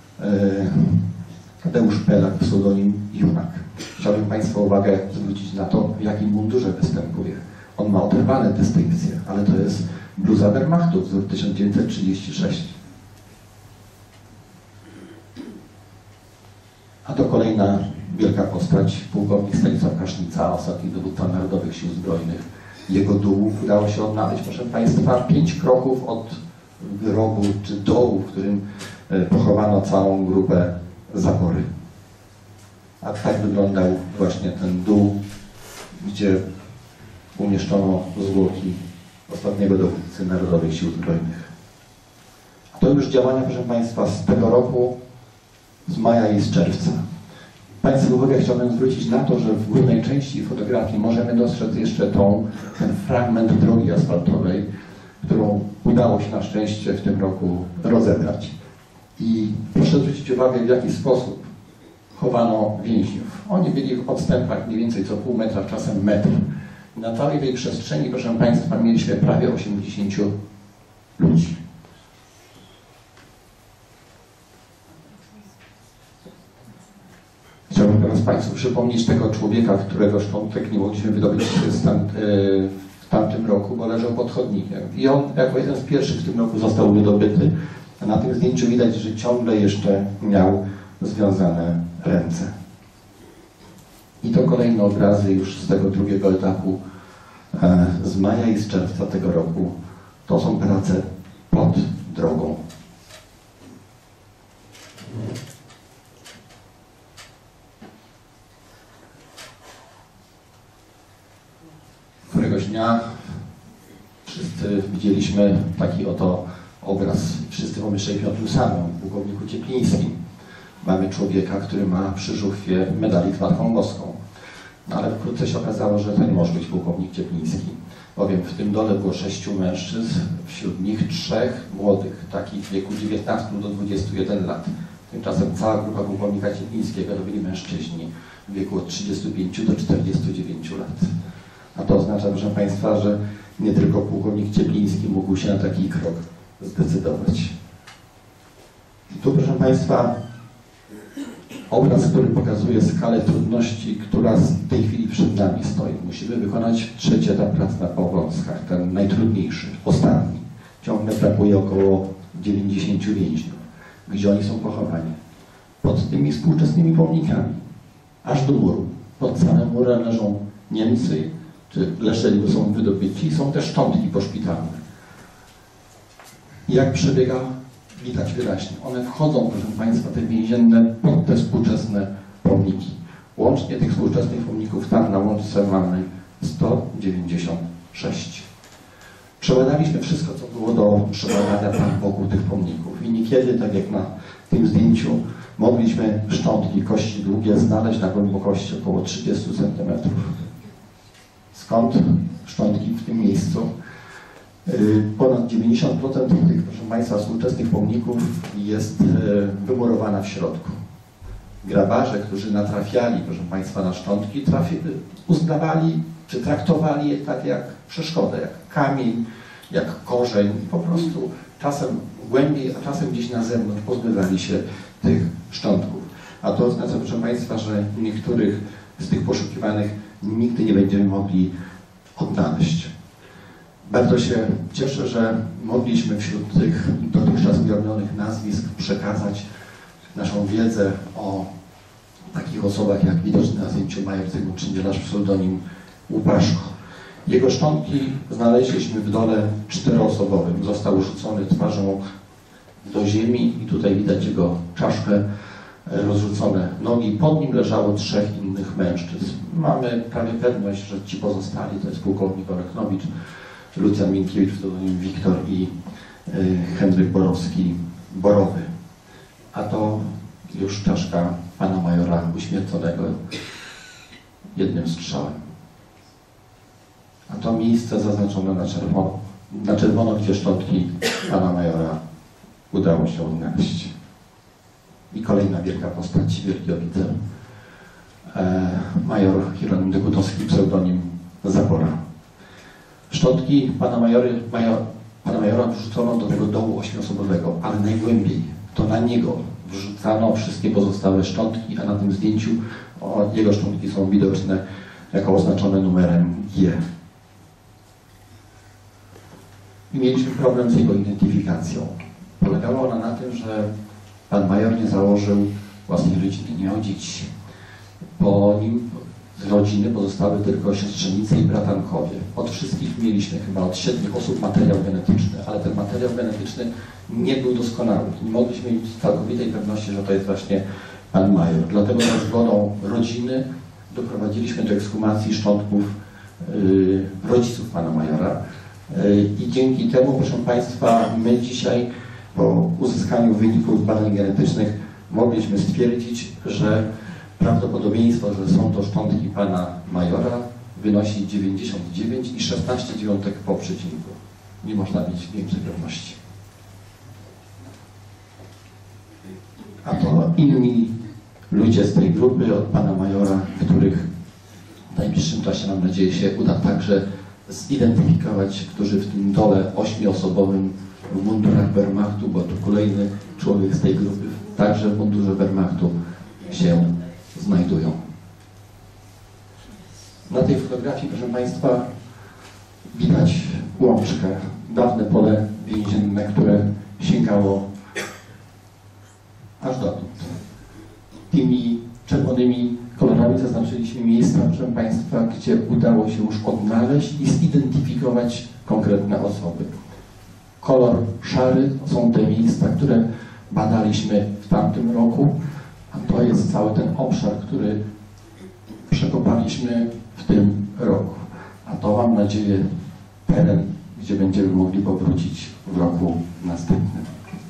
Tadeusz Pelak, pseudonim Junak. Chciałbym Państwa uwagę zwrócić na to, w jakim mundurze występuje. On ma oderwane dystynkcje, ale to jest bluza Wehrmachtu, wzór 1936. A to kolejna wielka postać, pułkownik Stanisław Kasznica, ostatni dowódca Narodowych Sił Zbrojnych. Jego dół udało się odnaleźć, proszę Państwa, 5 kroków od grobu czy dołu, w którym pochowano całą grupę zabory. A tak wyglądał właśnie ten dół, gdzie umieszczono zwłoki ostatniego dowódcy Narodowych Sił Zbrojnych. A to już działania, proszę Państwa, z tego roku, z maja i z czerwca. Państwu uwagę chciałbym zwrócić na to, że w górnej części fotografii możemy dostrzec jeszcze ten fragment drogi asfaltowej, którą udało się na szczęście w tym roku rozebrać. I proszę zwrócić uwagę, w jaki sposób chowano więźniów. Oni byli w odstępach mniej więcej co pół metra, czasem metr. Na całej tej przestrzeni, proszę Państwa, mieliśmy prawie 80 ludzi. Chciałbym teraz Państwu przypomnieć tego człowieka, którego szczątek nie mogliśmy wydobyć w tamtym roku, bo leżał pod chodnikiem. I on jako jeden z pierwszych w tym roku został wydobyty. A na tym zdjęciu widać, że ciągle jeszcze miał związane ręce. I to kolejne obrazy już z tego drugiego etapu z maja i z czerwca tego roku. To są prace pod drogą. Któregoś dnia wszyscy widzieliśmy taki oto obraz. Wszyscy pomyśleliśmy o tym samym, pułkowniku Cieplińskim. Mamy człowieka, który ma przy żuchwie medalik z Matką Boską. No, ale wkrótce się okazało, że to nie może być pułkownik Ciepliński. Bowiem w tym dole było 6 mężczyzn, wśród nich 3 młodych, takich w wieku 19 do 21 lat. Tymczasem cała grupa pułkownika Cieplińskiego to byli mężczyźni w wieku od 35 do 49 lat. A to oznacza, proszę Państwa, że nie tylko pułkownik Ciepliński mógł się na taki krok zdecydować. I tu, proszę Państwa, obraz, który pokazuje skalę trudności, która w tej chwili przed nami stoi. Musimy wykonać 3. etap prac na Pawłowskach, ten najtrudniejszy, ostatni. Ciągle brakuje około 90 więźniów. Gdzie oni są pochowani? Pod tymi współczesnymi pomnikami. Aż do muru. Pod samym murem leżą Niemcy, czy leżeli, bo są wydobyci, i są też szczątki poszpitalne. Jak przebiega? Widać wyraźnie. One wchodzą, proszę Państwa, te więzienne pod te współczesne pomniki. Łącznie tych współczesnych pomników tam na łączce mamy 196. Przebadaliśmy wszystko, co było do przebadania tam wokół tych pomników. I niekiedy, tak jak na tym zdjęciu, mogliśmy szczątki, kości długie znaleźć na głębokości około 30 cm. Skąd szczątki w tym miejscu? Ponad 90% tych, proszę Państwa, współczesnych pomników jest wymurowana w środku. Grabarze, którzy natrafiali, proszę Państwa, na szczątki, uznawali czy traktowali je tak jak przeszkodę, jak kamień, jak korzeń. Po prostu czasem głębiej, a czasem gdzieś na zewnątrz pozbywali się tych szczątków. A to oznacza, proszę Państwa, że niektórych z tych poszukiwanych nigdy nie będziemy mogli odnaleźć. Bardzo się cieszę, że mogliśmy wśród tych dotychczas ujawnionych nazwisk przekazać naszą wiedzę o takich osobach jak widoczny na zdjęciu major Zygmunt Szyndzielarz, pseudonim Łupaszko. Jego szczątki znaleźliśmy w dole 4-osobowym. Został rzucony twarzą do ziemi i tutaj widać jego czaszkę, rozrzucone nogi. Pod nim leżało 3 innych mężczyzn. Mamy prawie pewność, że ci pozostali to jest pułkownik Oleknowicz, Lucjan Minkiewicz, pseudonim Wiktor i Henryk Borowski-Borowy. A to już czaszka pana majora uśmierconego jednym strzałem. A to miejsce zaznaczone na czerwono, gdzie szczątki pana majora udało się odnaleźć. I kolejna wielka postać, wielki oficer, major Hieronim Dekutowski, pseudonim Zapora. Szczątki pana majora wrzucono do tego dołu 8-osobowego, ale najgłębiej. To na niego wrzucano wszystkie pozostałe szczątki, a na tym zdjęciu jego szczątki są widoczne jako oznaczone numerem G. I mieliśmy problem z jego identyfikacją. Polegała ona na tym, że pan major nie założył własnej rodziny, nie miał dzieci. Po nim z rodziny pozostały tylko siostrzenice i bratankowie. Od wszystkich mieliśmy chyba od 7 osób materiał genetyczny, ale ten materiał genetyczny nie był doskonały. Nie mogliśmy mieć całkowitej pewności, że to jest właśnie pan major. Dlatego za zgodą rodziny doprowadziliśmy do ekshumacji szczątków rodziców pana majora. I dzięki temu, proszę Państwa, my dzisiaj po uzyskaniu wyników badań genetycznych mogliśmy stwierdzić, że prawdopodobieństwo, że są to szczątki pana majora, wynosi 99 i 16 dziewiątek po przecinku. Nie można mieć większej pewności. A to inni ludzie z tej grupy od pana majora, których w najbliższym czasie, mam nadzieję, się uda także zidentyfikować, którzy w tym dole 8-osobowym w mundurach Wehrmachtu, bo to kolejny człowiek z tej grupy, także w mundurze Wehrmachtu się znajdują. Na tej fotografii, proszę Państwa, widać Łączkę, dawne pole więzienne, które sięgało aż dotąd. Tymi czerwonymi kolorami zaznaczyliśmy miejsca, proszę Państwa, gdzie udało się już odnaleźć i zidentyfikować konkretne osoby. Kolor szary są te miejsca, które badaliśmy w tamtym roku, a to jest cały ten obszar, który przekopaliśmy w tym roku. A to, mam nadzieję, teren, gdzie będziemy mogli powrócić w roku następnym.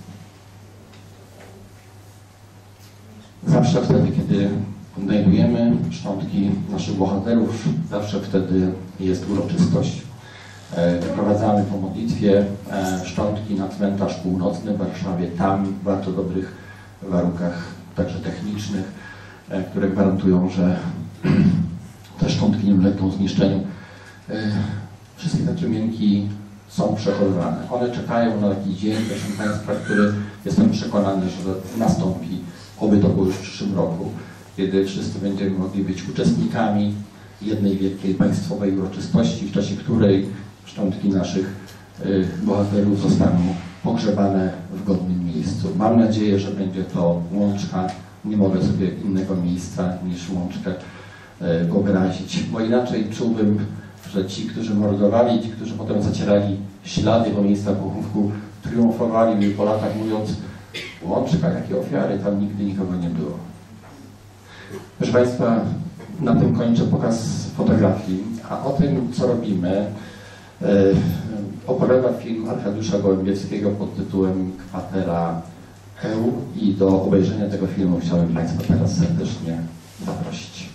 Zawsze wtedy, kiedy odnajdujemy szczątki naszych bohaterów, zawsze wtedy jest uroczystość. Wyprowadzamy po modlitwie szczątki na cmentarz północny w Warszawie. Tam w bardzo dobrych warunkach, także technicznych, które gwarantują, że te szczątki nie ulegną zniszczeniu. Wszystkie te trumienki są przechowywane. One czekają na taki dzień, proszę Państwa, który jestem przekonany, że nastąpi, oby to było już w przyszłym roku, kiedy wszyscy będziemy mogli być uczestnikami jednej wielkiej państwowej uroczystości, w czasie której szczątki naszych bohaterów zostaną pogrzebane w godnym miejscu. Mam nadzieję, że będzie to Łączka. Nie mogę sobie innego miejsca niż Łączkę wyobrazić, bo inaczej czułbym, że ci, którzy mordowali, ci, którzy potem zacierali ślady po miejscach pochówku, triumfowali po latach, mówiąc: Łączka, jakie ofiary, tam nigdy nikogo nie było. Proszę Państwa, na tym kończę pokaz fotografii, a o tym, co robimy, opowiada film Arkadiusza Gołębiewskiego pod tytułem Kwatera EU i do obejrzenia tego filmu chciałem Państwa teraz serdecznie zaprosić.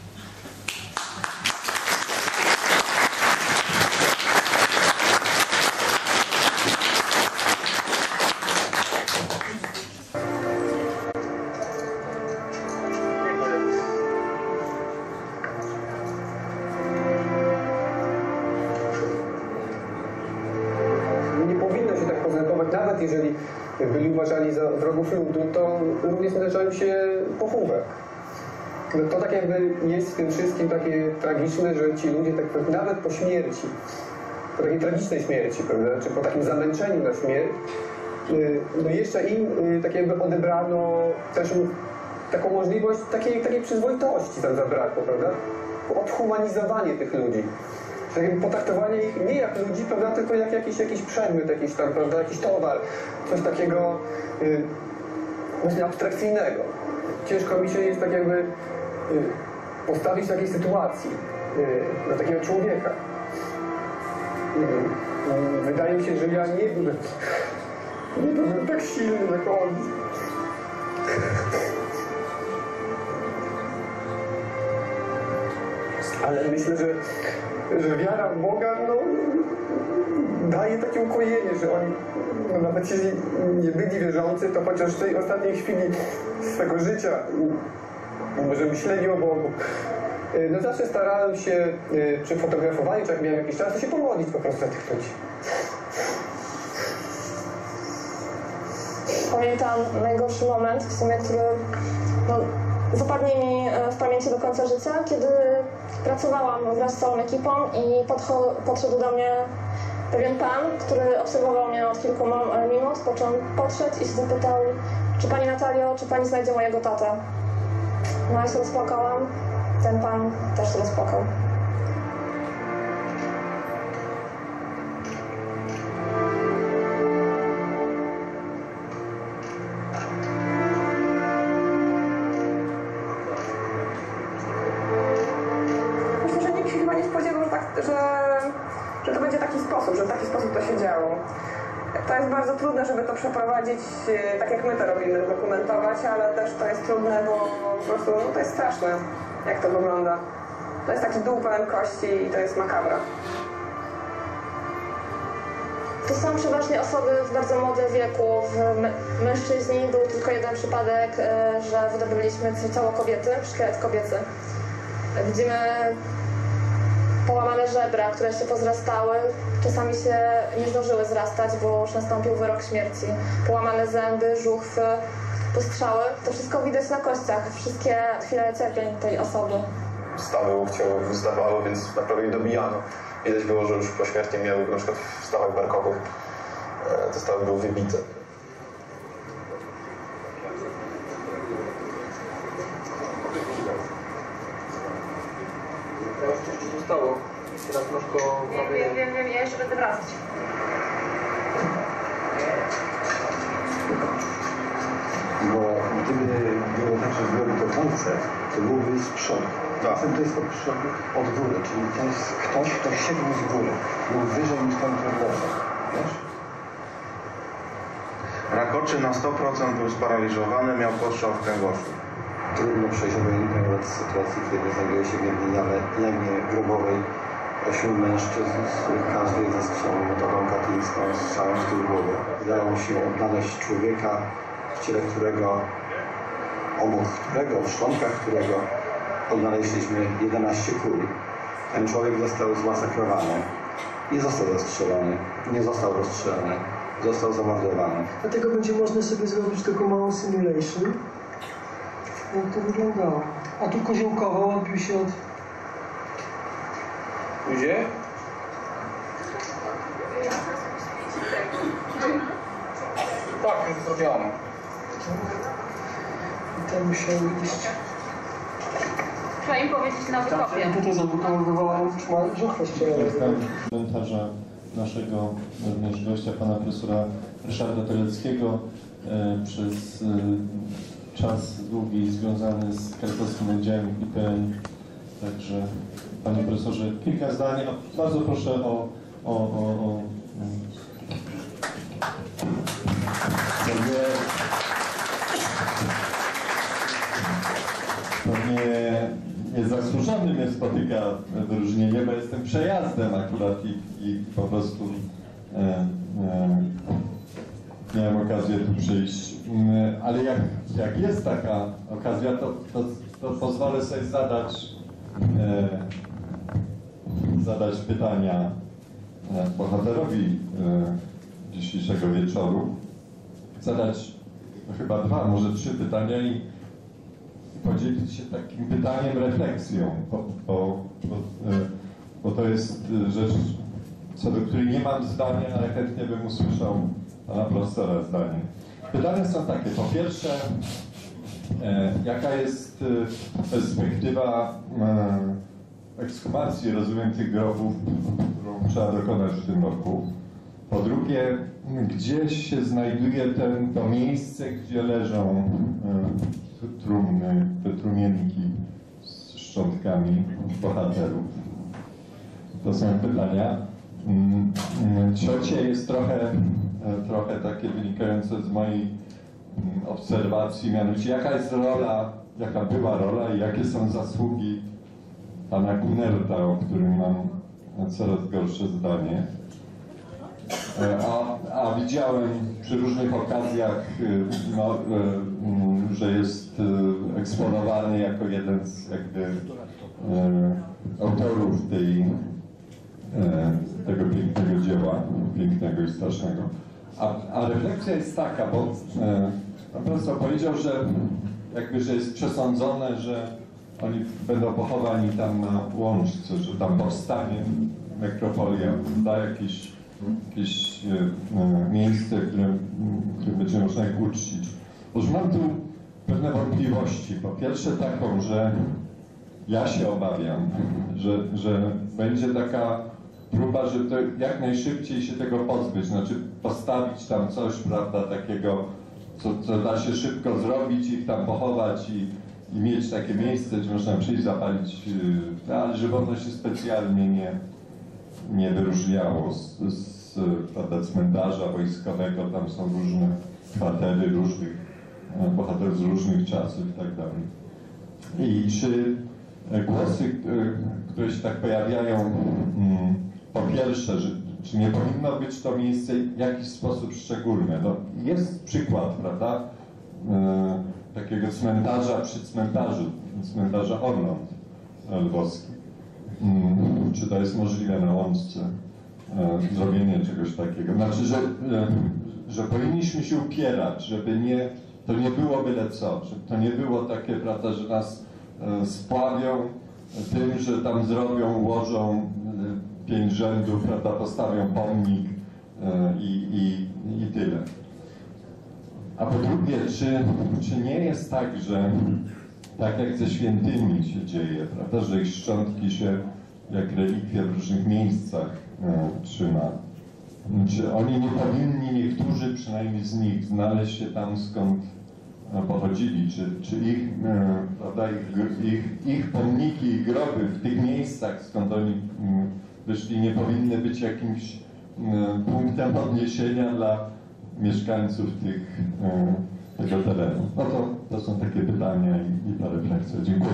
Nawet jeżeli byli uważani za wrogów ludu, to również należał im się pochówek. No to tak jakby jest w tym wszystkim takie tragiczne, że ci ludzie tak nawet po śmierci, po takiej tragicznej śmierci, prawda, czy po takim zamęczeniu na śmierć, no jeszcze im tak jakby odebrano też taką możliwość takiej przyzwoitości tam zabrakło, prawda? Odhumanizowanie tych ludzi. Potraktowanie ich nie jak ludzi, prawda, tylko jak jakiś przedmiot, jakiś tam, prawda, jakiś towar, coś takiego właśnie abstrakcyjnego. Ciężko mi się jest tak jakby postawić w takiej sytuacji na takiego człowieka. Wydaje mi się, że ja nie byłem tak silny jak on. Ale myślę, że wiara w Boga daje takie ukojenie, że oni nawet jeśli nie byli wierzący, to chociaż w tej ostatniej chwili swego życia może myśleli o Bogu. No zawsze starałem się przy fotografowaniu, czy jak miałem jakiś czas, to się pomodlić po prostu za tych ludzi. Pamiętam najgorszy moment, w sumie, który zapadnie mi w pamięci do końca życia, kiedy pracowałam wraz z całą ekipą i podszedł do mnie pewien pan, który obserwował mnie od kilku minut, po czym podszedł i się zapytał: czy pani Natalio, czy pani znajdzie mojego tatę? No ja się rozpłakałam, ten pan też się rozpłakał. Że to będzie taki sposób, że w taki sposób to się działo. To jest bardzo trudne, żeby to przeprowadzić tak jak my to robimy, dokumentować, ale też to jest trudne, bo po prostu to jest straszne, jak to wygląda. To jest taki dół pełen kości i to jest makabra. To są przeważnie osoby w bardzo młodym wieku, mężczyźni. Był tylko jeden przypadek, że wydobyliśmy ciało kobiety, szkielet kobiecy. Widzimy połamane żebra, które się pozrastały, czasami się nie zdążyły zrastać, bo już nastąpił wyrok śmierci. Połamane zęby, żuchwy, postrzały, to wszystko widać na kościach, wszystkie chwile cierpień tej osoby. Stawy łokciowe zdawały, więc naprawdę je dobijano. Widać było, że już pośmiertnie miały na przykład w stawach barkowych te stawy były wybite. Coś ci zostało. Teraz masz go... Wiem, ja jeszcze będę wracać. Bo gdyby było tak, że byłoby to końce, to byłoby z przodu. Tak. To jest od góry, czyli to jest ktoś, kto siedzi z góry. Był wyżej niż ten podłoga. Wiesz? Rakoczy na 100% był sparaliżowany, miał postrzał w kręgosłup. Trudno przejść obojętnie wobec sytuacji, kiedy znajduje się w jednej jamie grobowej 8 mężczyzn, z których każdy jest zastrzelony metodą katyńską, strzałem w tył głowy. Udało się odnaleźć człowieka, w ciele którego, obok którego, w szlonkach którego odnaleźliśmy 11 kul. Ten człowiek został zmasakrowany. Nie został zastrzelony, nie został rozstrzelany, został zamordowany. Dlatego będzie można sobie zrobić taką małą simulation. Jak to wyglądało. A tu koziołkowo odbił się od... Gdzie? Tak, już zrobione. I te musiały iść. Trzeba im powiedzieć na wykopie. To wywołało żuchwę Komentarza naszego również gościa, pana profesora Ryszarda Teleckiego, przez czas długi związany z krakowskim oddziałem IPN. Także, panie profesorze, kilka zdań, a bardzo proszę o pewnie niezasłużony mnie spotyka wyróżnienie, bo jestem przejazdem akurat i po prostu miałem okazję tu przyjść. Ale jak jest taka okazja, to pozwolę sobie zadać pytania bohaterowi dzisiejszego wieczoru. Zadać chyba 2, może 3 pytania i podzielić się takim pytaniem, refleksją, bo to jest rzecz, co do której nie mam zdania, ale chętnie bym usłyszał pana profesora zdanie. Pytania są takie. Po pierwsze, jaka jest perspektywa ekshumacji, rozumiem, tych grobów, którą trzeba dokonać w tym roku? Po drugie, gdzie się znajduje to miejsce, gdzie leżą trumny, te trumienki z szczątkami bohaterów? To są pytania. Trzecie jest trochę takie wynikające z mojej obserwacji, mianowicie jaka jest rola, jaka była rola i jakie są zasługi pana Kunerta, o którym mam coraz gorsze zdanie. A widziałem przy różnych okazjach, że jest eksponowany jako jeden z jakby autorów tego pięknego dzieła, pięknego i strasznego. A refleksja jest taka, bo pan profesor powiedział, że jest przesądzone, że oni będą pochowani tam na Łączce, że tam powstanie nekropolia, da jakieś miejsce, które będzie można ich uczcić. Otóż mam tu pewne wątpliwości. Po pierwsze taką, że ja się obawiam, że będzie taka próba, żeby to jak najszybciej się tego pozbyć, znaczy postawić tam coś, prawda, takiego, co da się szybko zrobić, ich tam pochować i mieć takie miejsce, gdzie można przyjść, zapalić, ale żeby ono się specjalnie nie wyróżniało z cmentarza wojskowego, tam są różne kwatery różnych bohaterów z różnych czasów i tak dalej. I czy głosy, które się tak pojawiają, po pierwsze, czy nie powinno być to miejsce w jakiś sposób szczególne? No, jest przykład, prawda, takiego cmentarza przy cmentarzu, cmentarza Orląt Lwowski. Czy to jest możliwe na Łączce, zrobienie czegoś takiego? Znaczy, że powinniśmy się upierać, żeby to nie było byle co, żeby to nie było takie, prawda, że nas spławią tym, że tam zrobią, ułożą 5 rzędów, prawda, postawią pomnik i tyle. A po drugie, czy nie jest tak, że tak jak ze świętymi się dzieje, prawda, że ich szczątki się jak relikwie w różnych miejscach trzyma, czy oni nie powinni, niektórzy przynajmniej z nich, znaleźć się tam, skąd pochodzili, czy ich, prawda, ich pomniki, ich groby w tych miejscach, skąd oni wyszli, nie powinny być jakimś punktem odniesienia dla mieszkańców tego terenu. No to są takie pytania i ta refleksja. Dziękuję.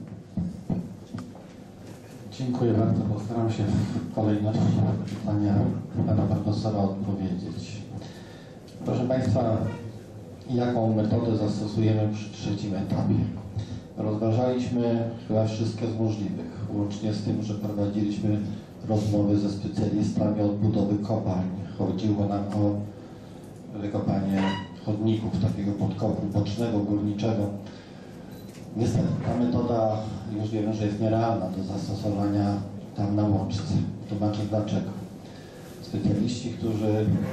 Dziękuję bardzo. Postaram się w kolejności na pytania pana profesora odpowiedzieć. Proszę państwa, jaką metodę zastosujemy przy trzecim etapie? Rozważaliśmy chyba wszystkie z możliwych, łącznie z tym, że prowadziliśmy rozmowy ze specjalistami od budowy kopalń. Chodziło nam o wykopanie chodników, takiego podkopu bocznego, górniczego. Niestety ta metoda już wiemy, że jest nierealna do zastosowania tam na Łączce. Tłumaczę dlaczego. Specjaliści, którzy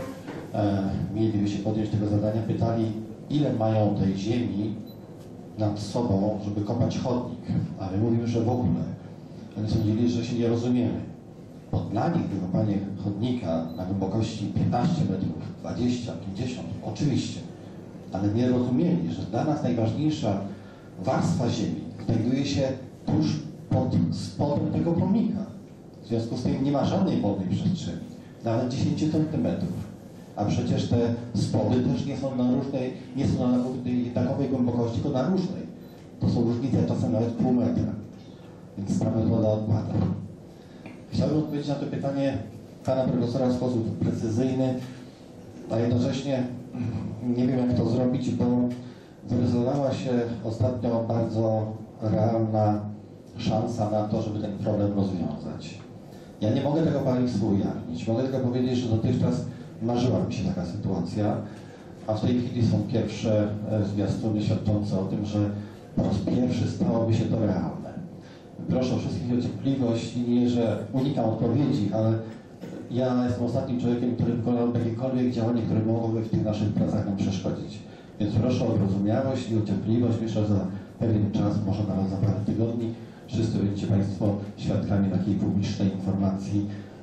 mieliby się podjąć tego zadania, pytali, ile mają tej ziemi nad sobą, żeby kopać chodnik. A my mówimy, że w ogóle. Oni sądzili, że się nie rozumiemy. Bo dla nich wykopanie chodnika na głębokości 15 metrów, 20, 50, oczywiście. Ale nie rozumieli, że dla nas najważniejsza warstwa ziemi znajduje się tuż pod spodem tego pomnika. W związku z tym nie ma żadnej wodnej przestrzeni, nawet 10 centymetrów. A przecież te spody też nie są na różnej, nie są na jednakowej głębokości, tylko na różnej. To są różnice czasem nawet pół metra. Więc ta metoda odpada. Chciałbym odpowiedzieć na to pytanie pana profesora w sposób precyzyjny, a jednocześnie nie wiem, jak to zrobić, bo wyrysowała się ostatnio bardzo realna szansa na to, żeby ten problem rozwiązać. Ja nie mogę tego Państwu ujawnić. Mogę tylko powiedzieć, że dotychczas marzyła mi się taka sytuacja, a w tej chwili są pierwsze zwiastuny świadczące o tym, że po raz pierwszy stałoby się to realne. Proszę o wszystkich o cierpliwość i nie, że unikam odpowiedzi, ale ja jestem ostatnim człowiekiem, który wykonał jakiekolwiek działanie, które mogłoby w tych naszych pracach nam przeszkodzić. Więc proszę o wyrozumiałość i o cierpliwość. Myślę, że za pewien czas, może nawet za parę tygodni, wszyscy będziecie Państwo świadkami takiej publicznej informacji,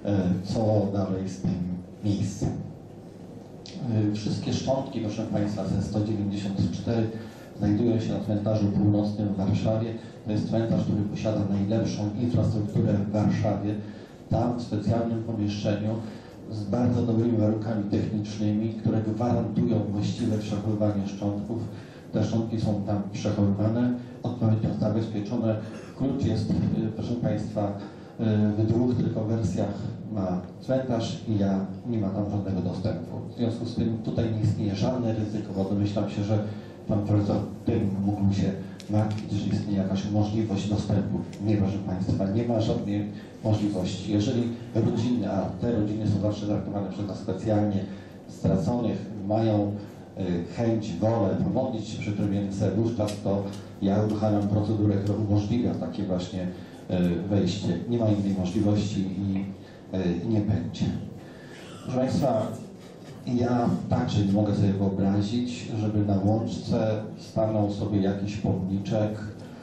co dalej z tym miejscem. Wszystkie szczątki, proszę Państwa, C194 znajdują się na cmentarzu północnym w Warszawie. To jest cmentarz, który posiada najlepszą infrastrukturę w Warszawie. Tam w specjalnym pomieszczeniu z bardzo dobrymi warunkami technicznymi, które gwarantują właściwe przechowywanie szczątków. Te szczątki są tam przechowywane, odpowiednio zabezpieczone. Klucz jest, proszę Państwa, w dwóch tylko wersjach ma cmentarz i ja nie ma tam żadnego dostępu. W związku z tym tutaj nie istnieje żadne ryzyko, bo domyślam się, że pan profesor tym mógł się martwić, że istnieje jakaś możliwość dostępu. Nie, proszę Państwa, nie ma żadnej możliwości. Jeżeli rodziny, a te rodziny są zawsze traktowane przez nas specjalnie, straconych, mają chęć, wolę pomodlić się przy trumience, wówczas to ja uruchamiam procedurę, która umożliwia takie właśnie wejście. Nie ma innej możliwości i nie będzie. Proszę Państwa, ja także nie mogę sobie wyobrazić, żeby na łączce stanął sobie jakiś pomniczek,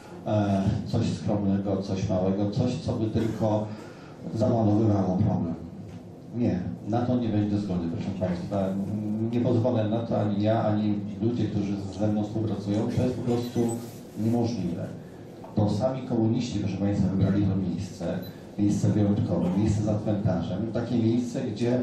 coś skromnego, coś małego, coś, co by tylko zamalowywało problem. Nie, na to nie będzie zgody, proszę Państwa. Nie pozwolę na to ani ja, ani ludzie, którzy ze mną współpracują. To jest po prostu niemożliwe. To sami komuniści, proszę Państwa, wybrali to miejsce wyjątkowe, miejsce za cmentarzem. Takie miejsce, gdzie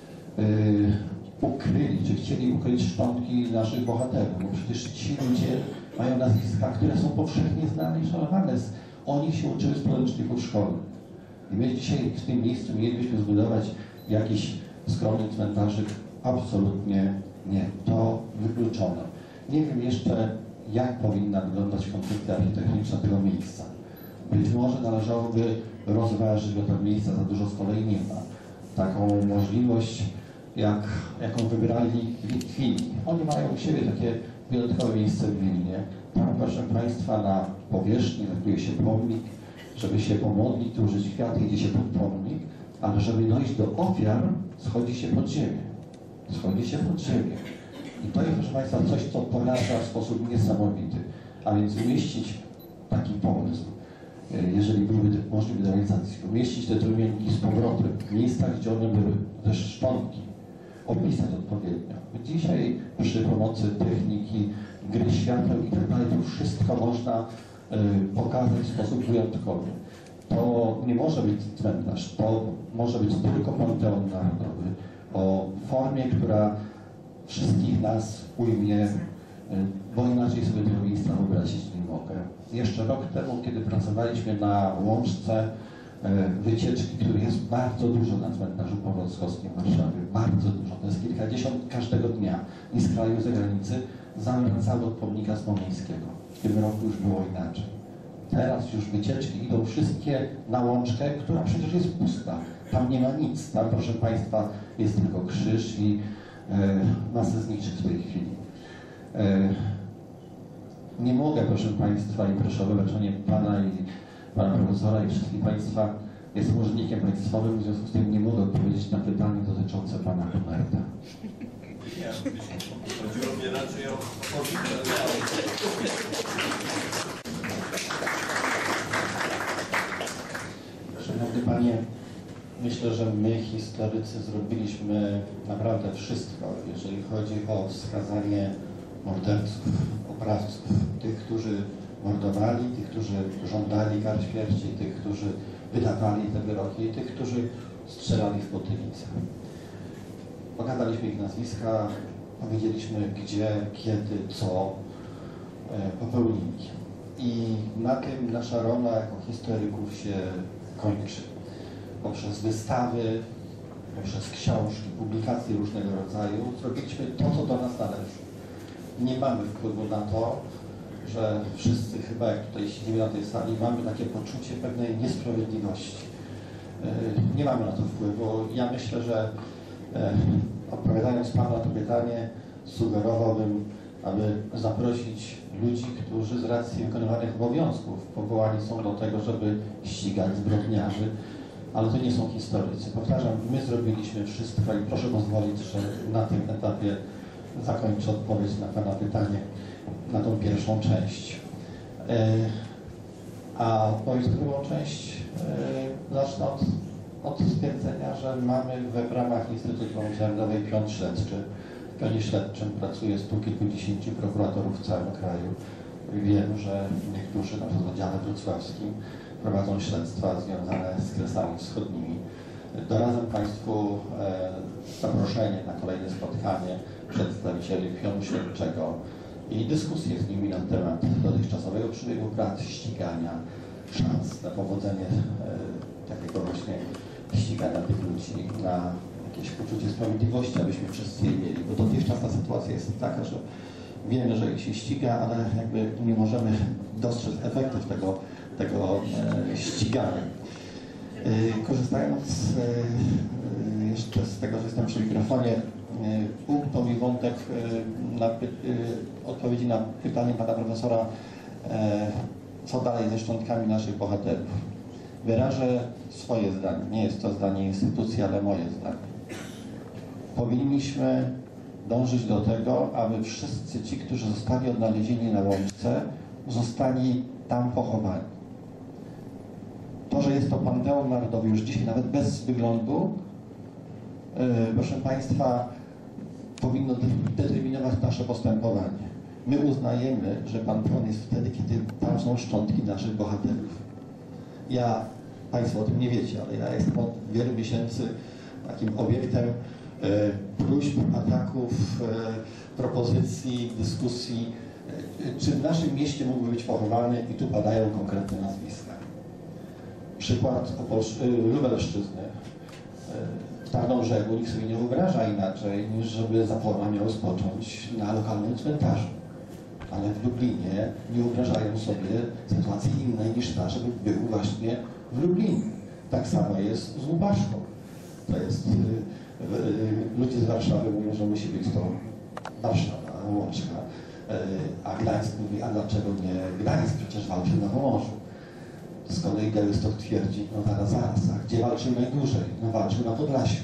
ukryli, czy chcieli ukryć szczątki naszych bohaterów, bo przecież ci ludzie mają nazwiska, które są powszechnie znane i szanowane. Oni się uczyły z podręczników szkolnych. I my dzisiaj w tym miejscu mielibyśmy zbudować jakiś skromny cmentarzyk? Absolutnie nie. To wykluczone. Nie wiem jeszcze, jak powinna wyglądać konstrukcja architektoniczna tego miejsca. Być może należałoby rozważyć, bo tego miejsca za dużo z kolei nie ma. Taką możliwość, jaką wybrali Litwini. Oni mają u siebie takie wyjątkowe miejsce w Wilnie. Tam, proszę Państwa, na powierzchni znajduje się pomnik, żeby się pomodlić, użyć kwiaty, idzie się pod pomnik, ale żeby dojść do ofiar, schodzi się pod ziemię. Schodzi się pod ziemię. I to jest, proszę Państwa, coś, co poraża w sposób niesamowity. A więc umieścić taki pomysł, jeżeli byłby możliwy do realizacji, umieścić te trumienki z powrotem w miejscach, gdzie one były, też szczątki, opisać odpowiednio. Dzisiaj przy pomocy techniki, gry świateł i tak dalej, to wszystko można pokazać w sposób wyjątkowy. To nie może być cmentarz, to może być tylko Panteon Narodowy o formie, która wszystkich nas ujmie, bo inaczej sobie tego miejsca wyobrazić nie mogę. Jeszcze rok temu, kiedy pracowaliśmy na łączce wycieczki, których jest bardzo dużo na cmentarzu Powązkowskim w Warszawie, bardzo dużo, to jest kilkadziesiąt każdego dnia i z kraju, z zagranicy, zawracały od pomnika Smoleńskiego. W tym roku już było inaczej. Teraz już wycieczki idą wszystkie na łączkę, która przecież jest pusta. Tam nie ma nic. Tam, proszę Państwa, jest tylko krzyż i masę zniszczyć w tej chwili. Nie mogę, proszę Państwa, i proszę o wybaczenie Pana i Pana Profesora i wszystkich Państwa, jestem urzędnikiem państwowym, w związku z tym nie mogę odpowiedzieć na pytanie dotyczące Pana Huberta. Nie, chodziło mi raczej o opozycję. Szanowny Panie, myślę, że my, historycy, zrobiliśmy naprawdę wszystko, jeżeli chodzi o wskazanie morderców, oprawców, tych, którzy mordowali, tych, którzy żądali kar śmierci, tych, którzy wydawali te wyroki i tych, którzy strzelali w potylicę. Pogadaliśmy ich nazwiska, powiedzieliśmy gdzie, kiedy, co popełnili. I na tym nasza rola jako historyków się kończy. Poprzez wystawy, poprzez książki, publikacje różnego rodzaju zrobiliśmy to, co do nas należy. Nie mamy wpływu na to, że wszyscy chyba, jak tutaj siedzimy na tej sali, mamy takie poczucie pewnej niesprawiedliwości. Nie mamy na to wpływu. Ja myślę, że odpowiadając Panu na to pytanie, sugerowałbym, aby zaprosić ludzi, którzy z racji wykonywanych obowiązków powołani są do tego, żeby ścigać zbrodniarzy, ale to nie są historycy. Powtarzam, my zrobiliśmy wszystko i proszę pozwolić, że na tym etapie zakończę odpowiedź na Pana pytanie, na tą pierwszą część. A odpowiedź na drugą część zacznę od stwierdzenia, że mamy w ramach Instytutu Pamięci Narodowej pion śledczy. W pionie śledczym pracuje 100-kilkudziesięciu prokuratorów w całym kraju. Wiem, że niektórzy, na przykład w oddziale wrocławskim, prowadzą śledztwa związane z Kresami Wschodnimi. Doradzam Państwu zaproszenie na kolejne spotkanie przedstawicieli pionu śledczego i dyskusję z nimi na temat dotychczasowego przebiegu prac, ścigania, szans na powodzenie takiego właśnie ścigania tych ludzi, na jakieś poczucie sprawiedliwości, abyśmy wszyscy je mieli, bo dotychczas ta sytuacja jest taka, że wiemy, że ich się ściga, ale jakby nie możemy dostrzec efektów tego ścigania. Korzystając jeszcze z tego, że jestem przy mikrofonie, umknął mi wątek odpowiedzi na pytanie pana profesora, co dalej ze szczątkami naszych bohaterów. Wyrażę swoje zdanie, nie jest to zdanie instytucji, ale moje zdanie. Powinniśmy dążyć do tego, aby wszyscy ci, którzy zostali odnalezieni na Łączce, zostali tam pochowani. To, że jest to Panteon Narodowy już dzisiaj, nawet bez wyglądu, proszę Państwa, powinno determinować nasze postępowanie. My uznajemy, że Panteon jest wtedy, kiedy tam są szczątki naszych bohaterów. Państwo o tym nie wiecie, ale ja jestem od wielu miesięcy takim obiektem próśb, ataków, propozycji, dyskusji, czy w naszym mieście mógłby być pochowany, i tu padają konkretne nazwiska. Przykład Lubelszczyzny. W Tarnobrzegu nikt sobie nie wyobraża inaczej, niż żeby zapłona miał rozpocząć na lokalnym cmentarzu. Ale w Lublinie nie wyobrażają sobie sytuacji innej niż ta, żeby był właśnie w Lublinie. Tak samo jest z Łupaszką. To jest, ludzie z Warszawy mówią, że musi być to Warszawa, Łączka, a Gdańsk mówi, a dlaczego nie Gdańsk, przecież walczył na Pomorzu. Z kolei Białystok twierdzi, no zaraz, a gdzie walczył najdłużej? No walczył na Podlasiu.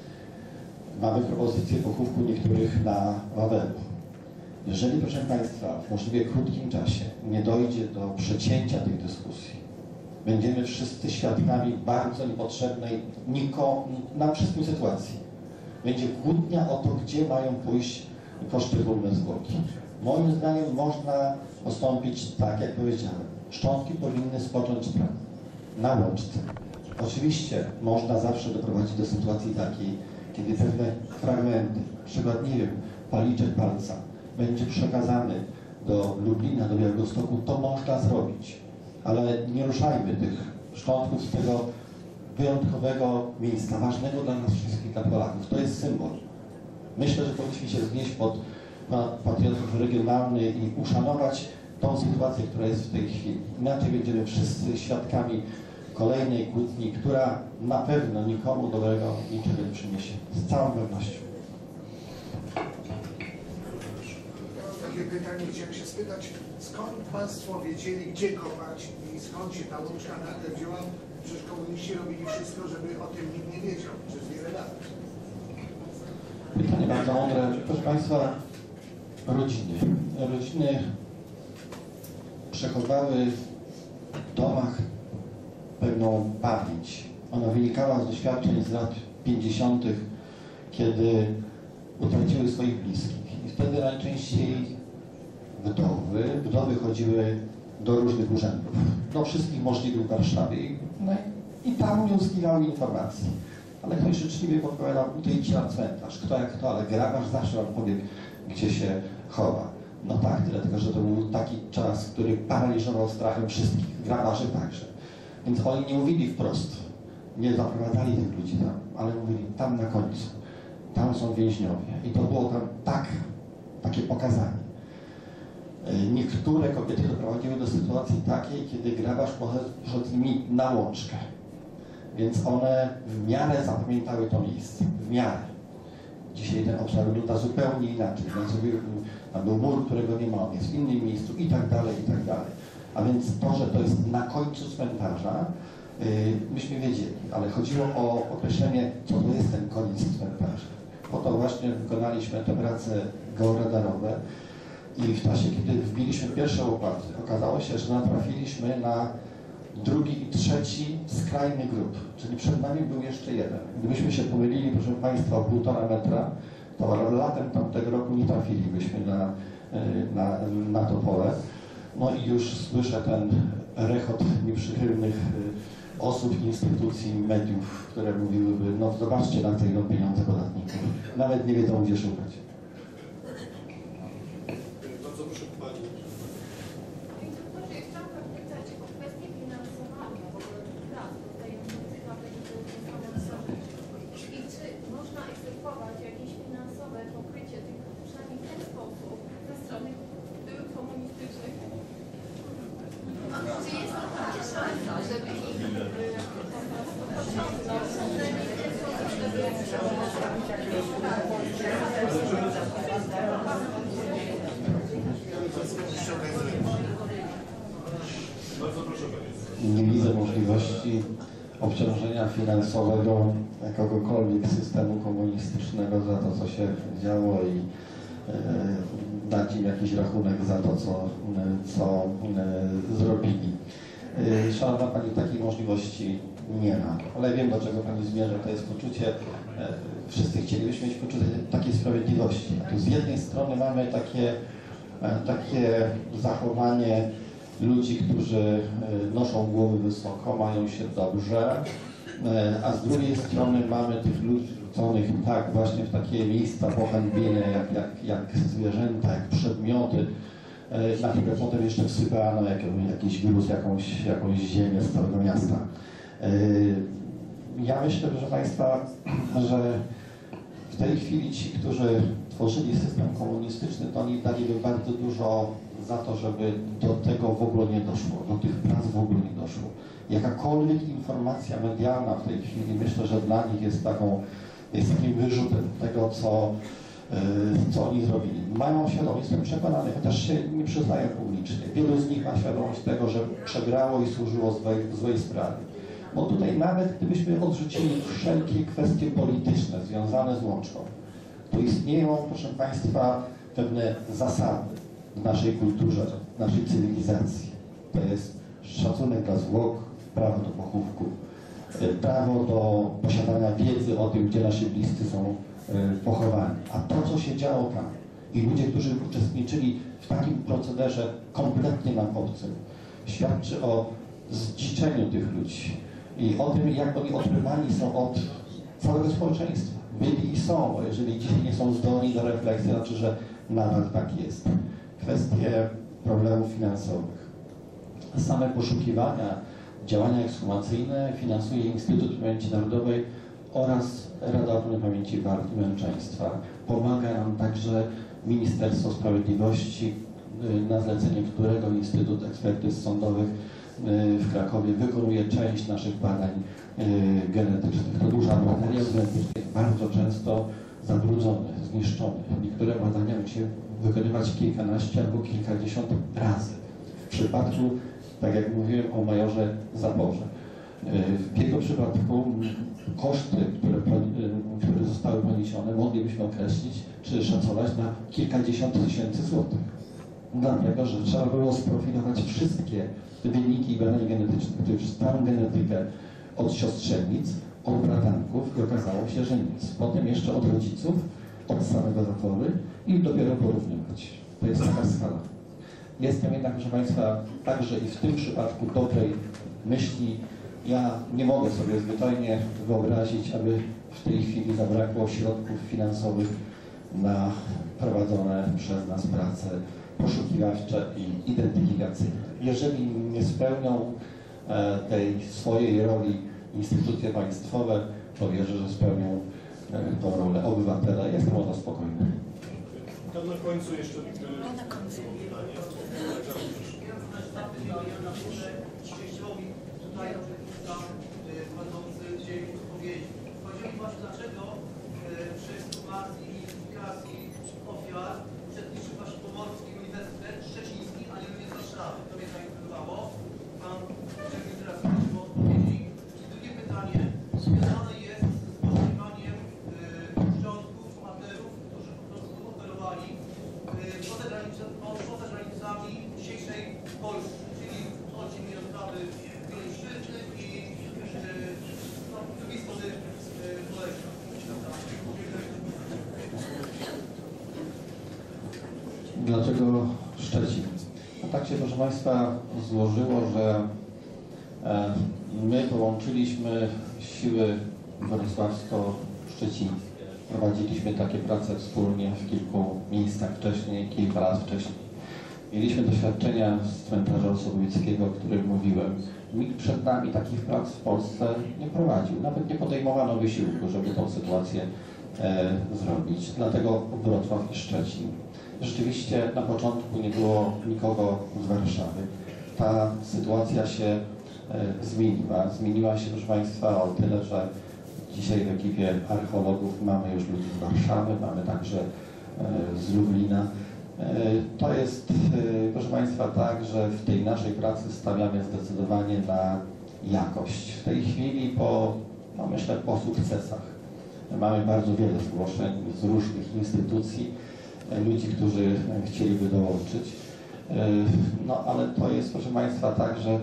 Mamy propozycję pochówku niektórych na Wawelu. Jeżeli, proszę Państwa, w możliwie krótkim czasie nie dojdzie do przecięcia tych dyskusji, będziemy wszyscy świadkami bardzo niepotrzebnej nam wszystkim sytuacji. Będzie kłótnia o to, gdzie mają pójść poszczególne zwłoki. Moim zdaniem można postąpić tak, jak powiedziałem. Szczątki powinny spocząć na Łączce. Oczywiście można zawsze doprowadzić do sytuacji takiej, kiedy pewne fragmenty, przykład, nie wiem, paliczek palca, będzie przekazany do Lublina, do Białegostoku, to można zrobić. Ale nie ruszajmy tych szczątków z tego wyjątkowego miejsca, ważnego dla nas wszystkich, dla Polaków. To jest symbol. Myślę, że powinniśmy się znieść pod patriotyzm regionalny i uszanować tą sytuację, która jest w tej chwili. Inaczej będziemy wszyscy świadkami kolejnej kłótni, która na pewno nikomu dobrego niczego nie przyniesie. Z całą pewnością. Takie pytanie chciałem się spytać, skąd Państwo wiedzieli, gdzie kopać i skąd się ta Łączka nagle wzięła? Przecież komuniści robili wszystko, żeby o tym nikt nie wiedział przez wiele lat. Pytanie bardzo mądre. Proszę Państwa, rodziny przechowały w domach pewną pamięć. Ona wynikała z doświadczeń z lat 50., kiedy utraciły swoich bliskich. I wtedy najczęściej wdowy chodziły do różnych urzędów, do wszystkich możliwych w Warszawie i tam nie uzyskiwały informacji. Ale ktoś życzliwie podpowiadał, to idźcie na cmentarz, kto jak kto, ale grabarz zawsze wam powie, gdzie się chowa. No tak, dlatego że to był taki czas, który paraliżował strachem wszystkich, grabarzy także. Więc oni nie mówili wprost, nie zaprowadzali tych ludzi tam, ale mówili tam na końcu, tam są więźniowie. I to było tam takie pokazanie. Niektóre kobiety doprowadziły do sytuacji takiej, kiedy grabarz poszedł z nimi na łączkę. Więc one w miarę zapamiętały to miejsce, w miarę. Dzisiaj ten obszar wygląda zupełnie inaczej. Tam był mur, którego nie ma, on jest w innym miejscu i tak dalej, i tak dalej. A więc to, że to jest na końcu cmentarza, myśmy wiedzieli, ale chodziło o określenie, co to jest ten koniec cmentarza. Po to właśnie wykonaliśmy te prace georadarowe i w czasie, kiedy wbiliśmy pierwsze łopaty, okazało się, że natrafiliśmy na drugi i trzeci skrajny grób, czyli przed nami był jeszcze jeden. Gdybyśmy się pomylili, proszę Państwa, o 1,5 metra, to latem tamtego roku nie trafilibyśmy na to pole. No i już słyszę ten rechot nieprzychylnych osób, instytucji, mediów, które mówiłyby, no zobaczcie, na co idą pieniądze podatników. Nawet nie wiedzą, gdzie szukać. Bardzo proszę Pani. Chciałam zapytać o kwestię finansowania w ogóle tych prac, tutaj i czy można egzekwować jakieś finansowe pokrycie tych, przynajmniej w ten sposób, ze strony komunistycznych? Czy jest to taka szansa, żeby ich Nie widzę możliwości obciążenia finansowego jakiegokolwiek systemu komunistycznego za to, co się działo i dać im jakiś rachunek za to, co zrobili. Szanowna Pani, takiej możliwości nie ma, ale wiem, do czego Pani zmierza. To jest poczucie, wszyscy chcielibyśmy mieć poczucie takiej sprawiedliwości. A tu z jednej strony mamy takie zachowanie ludzi, którzy noszą głowy wysoko, mają się dobrze, a z drugiej strony mamy tych ludzi rzuconych tak właśnie w takie miejsca pohańbione jak zwierzęta, jak przedmioty, na które potem jeszcze wsypano jakiś gruz, jakąś ziemię z całego miasta. Ja myślę, proszę Państwa, że w tej chwili ci, którzy tworzyli system komunistyczny, to oni daliby bardzo dużo za to, żeby do tego w ogóle nie doszło, do tych prac w ogóle nie doszło. Jakakolwiek informacja medialna w tej chwili, myślę, że dla nich jest takim wyrzutem tego, co oni zrobili. Mają świadomość, jestem przekonany, chociaż się nie przyznają publicznie. Wielu z nich ma świadomość tego, że przegrało i służyło złej sprawie. Bo tutaj nawet gdybyśmy odrzucili wszelkie kwestie polityczne związane z łączką, to istnieją, proszę Państwa, pewne zasady w naszej kulturze, w naszej cywilizacji. To jest szacunek dla zwłok, prawo do pochówku, prawo do posiadania wiedzy o tym, gdzie nasi bliscy są pochowani. A to, co się działo tam i ludzie, którzy uczestniczyli w takim procederze kompletnie nam obcym, świadczy o zdziczeniu tych ludzi i o tym, jak oni odrywani są od całego społeczeństwa. Byli i są, bo jeżeli dzisiaj nie są zdolni do refleksji, znaczy, że nadal tak jest. Kwestie problemów finansowych. Same poszukiwania, działania ekshumacyjne finansuje Instytut Pamięci Narodowej oraz Rada Ochrony Pamięci Wart i Męczeństwa. Pomaga nam także Ministerstwo Sprawiedliwości, na zlecenie którego Instytut Ekspertyz Sądowych w Krakowie wykonuje część naszych badań genetycznych. To duża materia genetyczna, bardzo często zabrudzone, zniszczone. Niektóre badania musi wykonywać kilkanaście albo kilkadziesiąt razy. W przypadku, tak jak mówiłem o majorze Zaborze. W jego przypadku koszty, które zostały poniesione, moglibyśmy określić czy szacować na kilkadziesiąt tysięcy złotych. Dlatego, że trzeba było sprofilować wszystkie wyniki badań genetycznych, to już całą genetykę od siostrzenic, od bratanków i okazało się, że nic. Potem jeszcze od rodziców, od samego zapory i dopiero porównywać. To jest taka skala. Jestem jednak, proszę Państwa, także i w tym przypadku dobrej myśli. Ja nie mogę sobie zwyczajnie wyobrazić, aby w tej chwili zabrakło środków finansowych na prowadzone przez nas prace poszukiwawcze i identyfikacyjne. Jeżeli nie spełnią tej swojej roli instytucje państwowe, to wierzę, że spełnią tą rolę obywatela. Jestem o to spokojny. To na końcu jeszcze na końcu. Tutaj wchodzący dzień odpowiedzi. Chodzi mi właśnie, dlaczego przy ekshumacji i identyfikacji ofiar uczestniczył właśnie Pomorski Uniwersytet Szczeciński, a nie również Warszawy. To mnie zainteresowało. Pan udzielił teraz odpowiedzi. I drugie pytanie związane jest z poszukiwaniem szczątków, bohaterów, którzy po prostu operowali poza granicami dzisiejszej Polski, czyli chodzi mi o sprawy szczytnych i z drugiej strony Polska. Dlaczego Szczecin? No tak się, proszę Państwa, złożyło, że my połączyliśmy siły wrocławsko-szczecińskie. Prowadziliśmy takie prace wspólnie w kilku miejscach wcześniej, kilka lat wcześniej. Mieliśmy doświadczenia z cmentarza Osowieckiego, o którym mówiłem. Nikt przed nami takich prac w Polsce nie prowadził. Nawet nie podejmowano wysiłku, żeby tą sytuację zrobić. Dlatego Wrocław i Szczecin. Rzeczywiście na początku nie było nikogo z Warszawy. Ta sytuacja się zmieniła. Zmieniła się, proszę Państwa, o tyle, że dzisiaj w ekipie archeologów mamy już ludzi z Warszawy, mamy także z Lublina. To jest, proszę Państwa, tak, że w tej naszej pracy stawiamy zdecydowanie na jakość. W tej chwili myślę, po sukcesach mamy bardzo wiele zgłoszeń z różnych instytucji, ludzi, którzy chcieliby dołączyć. No ale to jest, proszę Państwa, tak, że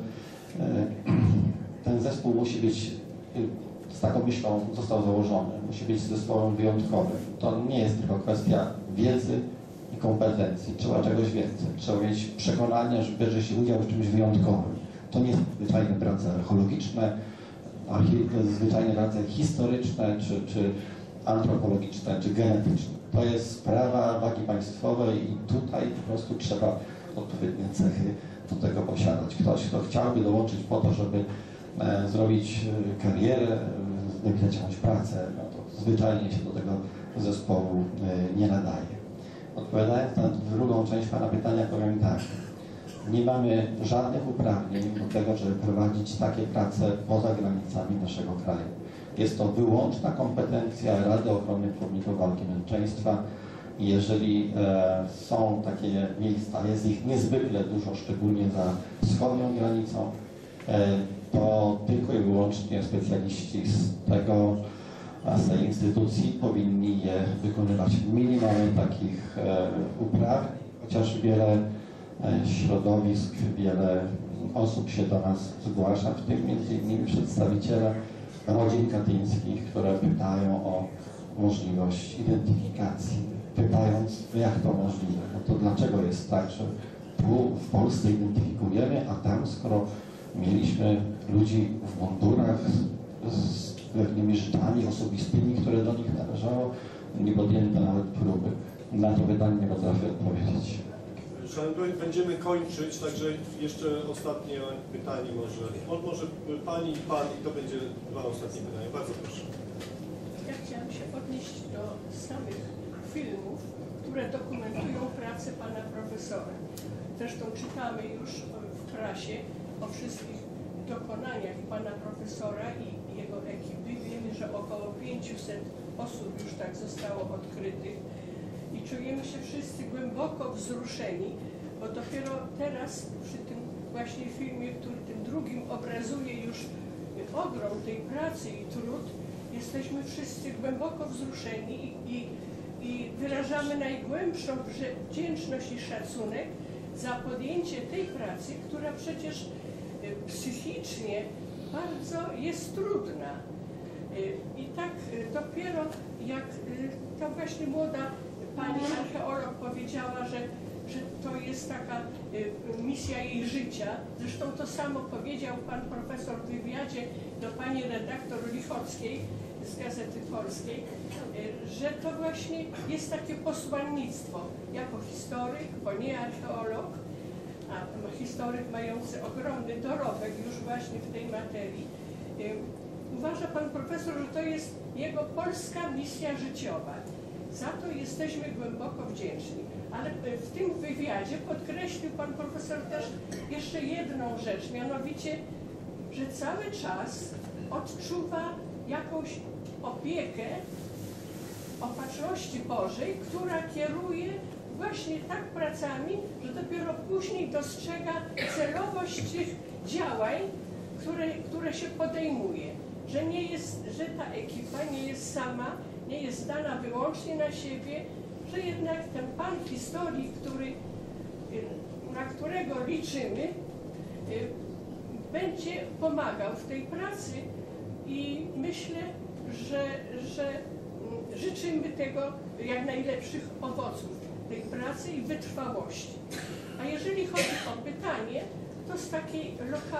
ten zespół musi być, z taką myślą został założony, musi być zespołem wyjątkowym. To nie jest tylko kwestia wiedzy i kompetencji, trzeba czegoś więcej. Trzeba mieć przekonanie, że bierze się udział w czymś wyjątkowym. To nie są zwyczajne prace archeologiczne, zwyczajne prace historyczne, czy antropologiczne, czy genetyczne. To jest sprawa wagi państwowej i tutaj po prostu trzeba odpowiednie cechy do tego posiadać. Ktoś, kto chciałby dołączyć po to, żeby zrobić karierę, napisać jakąś pracę, no to zwyczajnie się do tego zespołu nie nadaje. Odpowiadając na drugą część Pana pytania, powiem tak. Nie mamy żadnych uprawnień do tego, żeby prowadzić takie prace poza granicami naszego kraju. Jest to wyłączna kompetencja Rady Ochrony Pomników Walki Męczeństwa. Jeżeli są takie miejsca, jest ich niezwykle dużo, szczególnie za wschodnią granicą, to tylko i wyłącznie specjaliści z tej instytucji powinni je wykonywać. My nie mamy takich uprawnień, chociaż wiele środowisk, wiele osób się do nas zgłasza, w tym m.in. przedstawiciele rodzin katyńskich, które pytają o możliwość identyfikacji, pytając, jak to możliwe. No to dlaczego jest tak, że tu w Polsce identyfikujemy, a tam, skoro mieliśmy ludzi w mundurach z pewnymi rzeczami osobistymi, które do nich należało, nie podjęto nawet próby. Na to pytanie nie potrafię odpowiedzieć. Szanowni, będziemy kończyć, także jeszcze ostatnie pytanie może Pani i Pan i to będzie dwa ostatnie pytania. Bardzo proszę. Ja chciałam się odnieść do samych filmów, które dokumentują pracę Pana Profesora. Zresztą czytamy już w prasie o wszystkich dokonaniach Pana Profesora i jego ekipy. Wiemy, że około 500 osób już tak zostało odkrytych. I czujemy się wszyscy głęboko wzruszeni, bo dopiero teraz przy tym właśnie filmie, który tym drugim obrazuje już ogrom tej pracy i trud, jesteśmy wszyscy głęboko wzruszeni i wyrażamy najgłębszą wdzięczność i szacunek za podjęcie tej pracy, która przecież psychicznie bardzo jest trudna. I tak dopiero jak ta właśnie młoda pani archeolog powiedziała, że to jest taka misja jej życia. Zresztą to samo powiedział pan profesor w wywiadzie do pani redaktor Lichockiej z Gazety Polskiej, że to właśnie jest takie posłannictwo. Jako historyk, bo nie archeolog, a historyk mający ogromny dorobek już właśnie w tej materii, uważa pan profesor, że to jest jego polska misja życiowa. Za to jesteśmy głęboko wdzięczni. Ale w tym wywiadzie podkreślił pan profesor też jeszcze jedną rzecz, mianowicie, że cały czas odczuwa jakąś opiekę opatrzności Bożej, która kieruje właśnie tak pracami, że dopiero później dostrzega celowość tych działań, które się podejmuje. Że ta ekipa nie jest sama, nie jest zdana wyłącznie na siebie, że jednak ten pan historii, na którego liczymy, będzie pomagał w tej pracy i myślę, że życzymy tego jak najlepszych owoców tej pracy i wytrwałości. A jeżeli chodzi o pytanie, to z takiej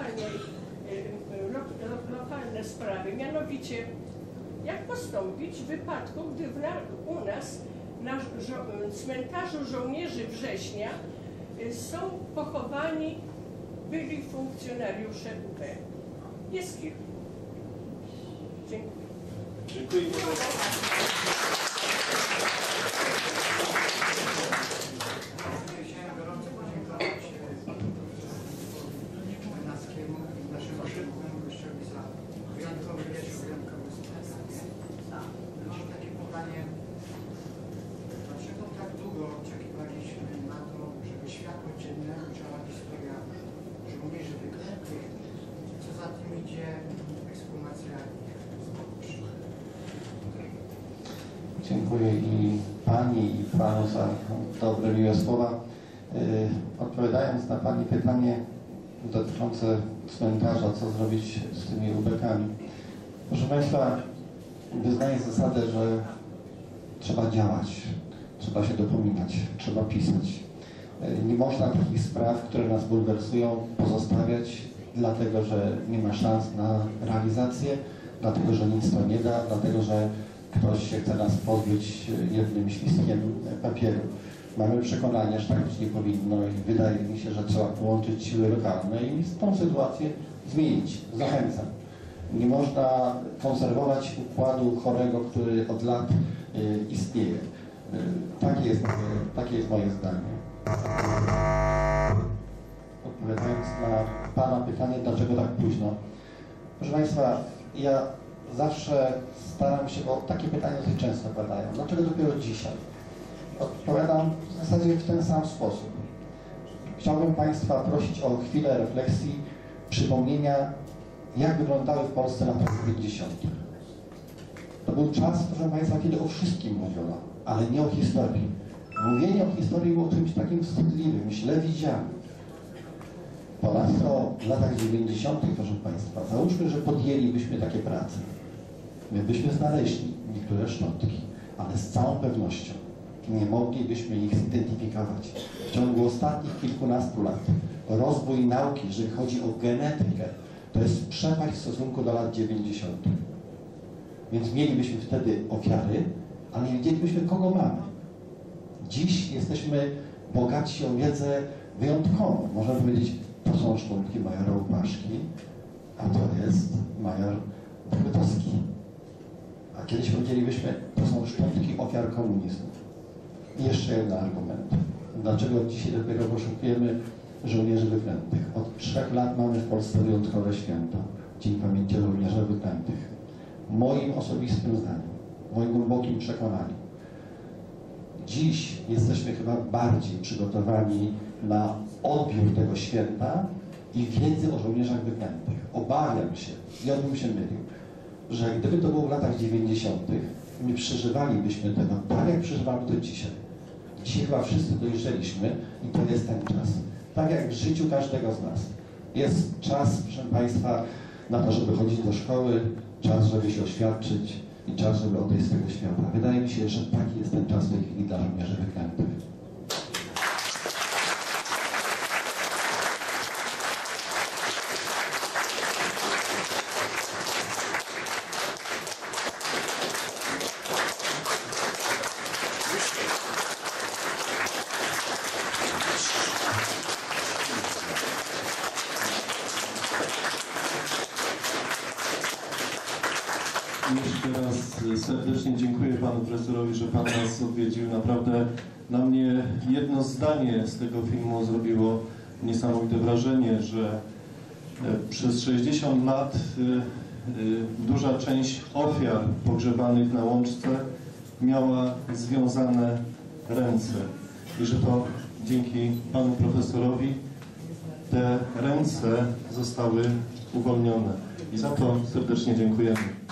lokalne sprawy, mianowicie jak postąpić w wypadku, gdy u nas na cmentarzu żołnierzy września są pochowani byli funkcjonariusze UB. Jest kilku. Dziękuję. Dziękuję. Chciałem gorąco podziękować Chojnackiemu i naszemu szybkiemu gościowi za wyjątkowy wieczór, wyjątkowy spotkanie. Mam takie pytanie, dlaczego tak długo oczekiwaliśmy na to, żeby światło dzienne ujrzała historia żołnierzy wyklętych, co za tym idzie ekshumacja zbocz? Dziękuję i Pani, i Panu za dobre, miłe słowa. Odpowiadając na Pani pytanie dotyczące cmentarza, co zrobić z tymi ubekami. Proszę Państwa, wyznaję zasadę, że trzeba działać, trzeba się dopominać, trzeba pisać. Nie można takich spraw, które nas bulwersują, pozostawiać, dlatego że nie ma szans na realizację, dlatego że nic to nie da, dlatego że ktoś się chce nas pozbyć jednym ślistkiem papieru. Mamy przekonanie, że tak być nie powinno i wydaje mi się, że trzeba połączyć siły lokalne i tą sytuację zmienić. Zachęcam. Nie można konserwować układu chorego, który od lat istnieje. Takie jest moje zdanie. Odpowiadając na Pana pytanie, dlaczego tak późno. Proszę Państwa, ja zawsze staram się, bo takie pytania dosyć często padają. Dlaczego dopiero dzisiaj? Odpowiadam w zasadzie w ten sam sposób. Chciałbym Państwa prosić o chwilę refleksji, przypomnienia, jak wyglądały w Polsce lata 90. To był czas, proszę Państwa, kiedy o wszystkim mówiono, ale nie o historii. Mówienie o historii było czymś takim wstydliwym, źle widzianym. Ponadto w latach 90., proszę Państwa, załóżmy, że podjęlibyśmy takie prace. My byśmy znaleźli niektóre szczątki, ale z całą pewnością nie moglibyśmy ich zidentyfikować. W ciągu ostatnich kilkunastu lat rozwój nauki, jeżeli chodzi o genetykę, to jest przepaść w stosunku do lat 90. Więc mielibyśmy wtedy ofiary, ale nie wiedzielibyśmy, kogo mamy. Dziś jesteśmy bogatsi o wiedzę wyjątkową. Możemy powiedzieć, to są szczątki majora Łupaszki, a to jest major Borytowski. A kiedyś powiedzielibyśmy, to są szczątki ofiar komunizmu. I jeszcze jeden argument. Dlaczego dzisiaj dopiero poszukujemy żołnierzy wyklętych? Od 3 lat mamy w Polsce wyjątkowe święto, Dzień Pamięci Żołnierzy Wyklętych. Moim osobistym zdaniem, moim głębokim przekonaniu, dziś jesteśmy chyba bardziej przygotowani na odbiór tego święta i wiedzy o żołnierzach wyklętych. Obawiam się, i on bym się mylił, że gdyby to było w latach 90., my przeżywalibyśmy tego tak, jak przeżywamy to dzisiaj. Dzisiaj chyba wszyscy dojrzeliśmy i to jest ten czas. Tak jak w życiu każdego z nas. Jest czas, proszę Państwa, na to, żeby chodzić do szkoły, czas, żeby się oświadczyć i czas, żeby odejść z tego świata. Wydaje mi się, że taki jest ten czas w tej chwili dla żołnierzy wyklętych. Jeszcze raz serdecznie dziękuję panu profesorowi, że pan nas odwiedził. Naprawdę na mnie jedno zdanie z tego filmu zrobiło niesamowite wrażenie, że przez 60 lat duża część ofiar pogrzebanych na Łączce miała związane ręce i że to dzięki panu profesorowi te ręce zostały uwolnione. I za to serdecznie dziękujemy.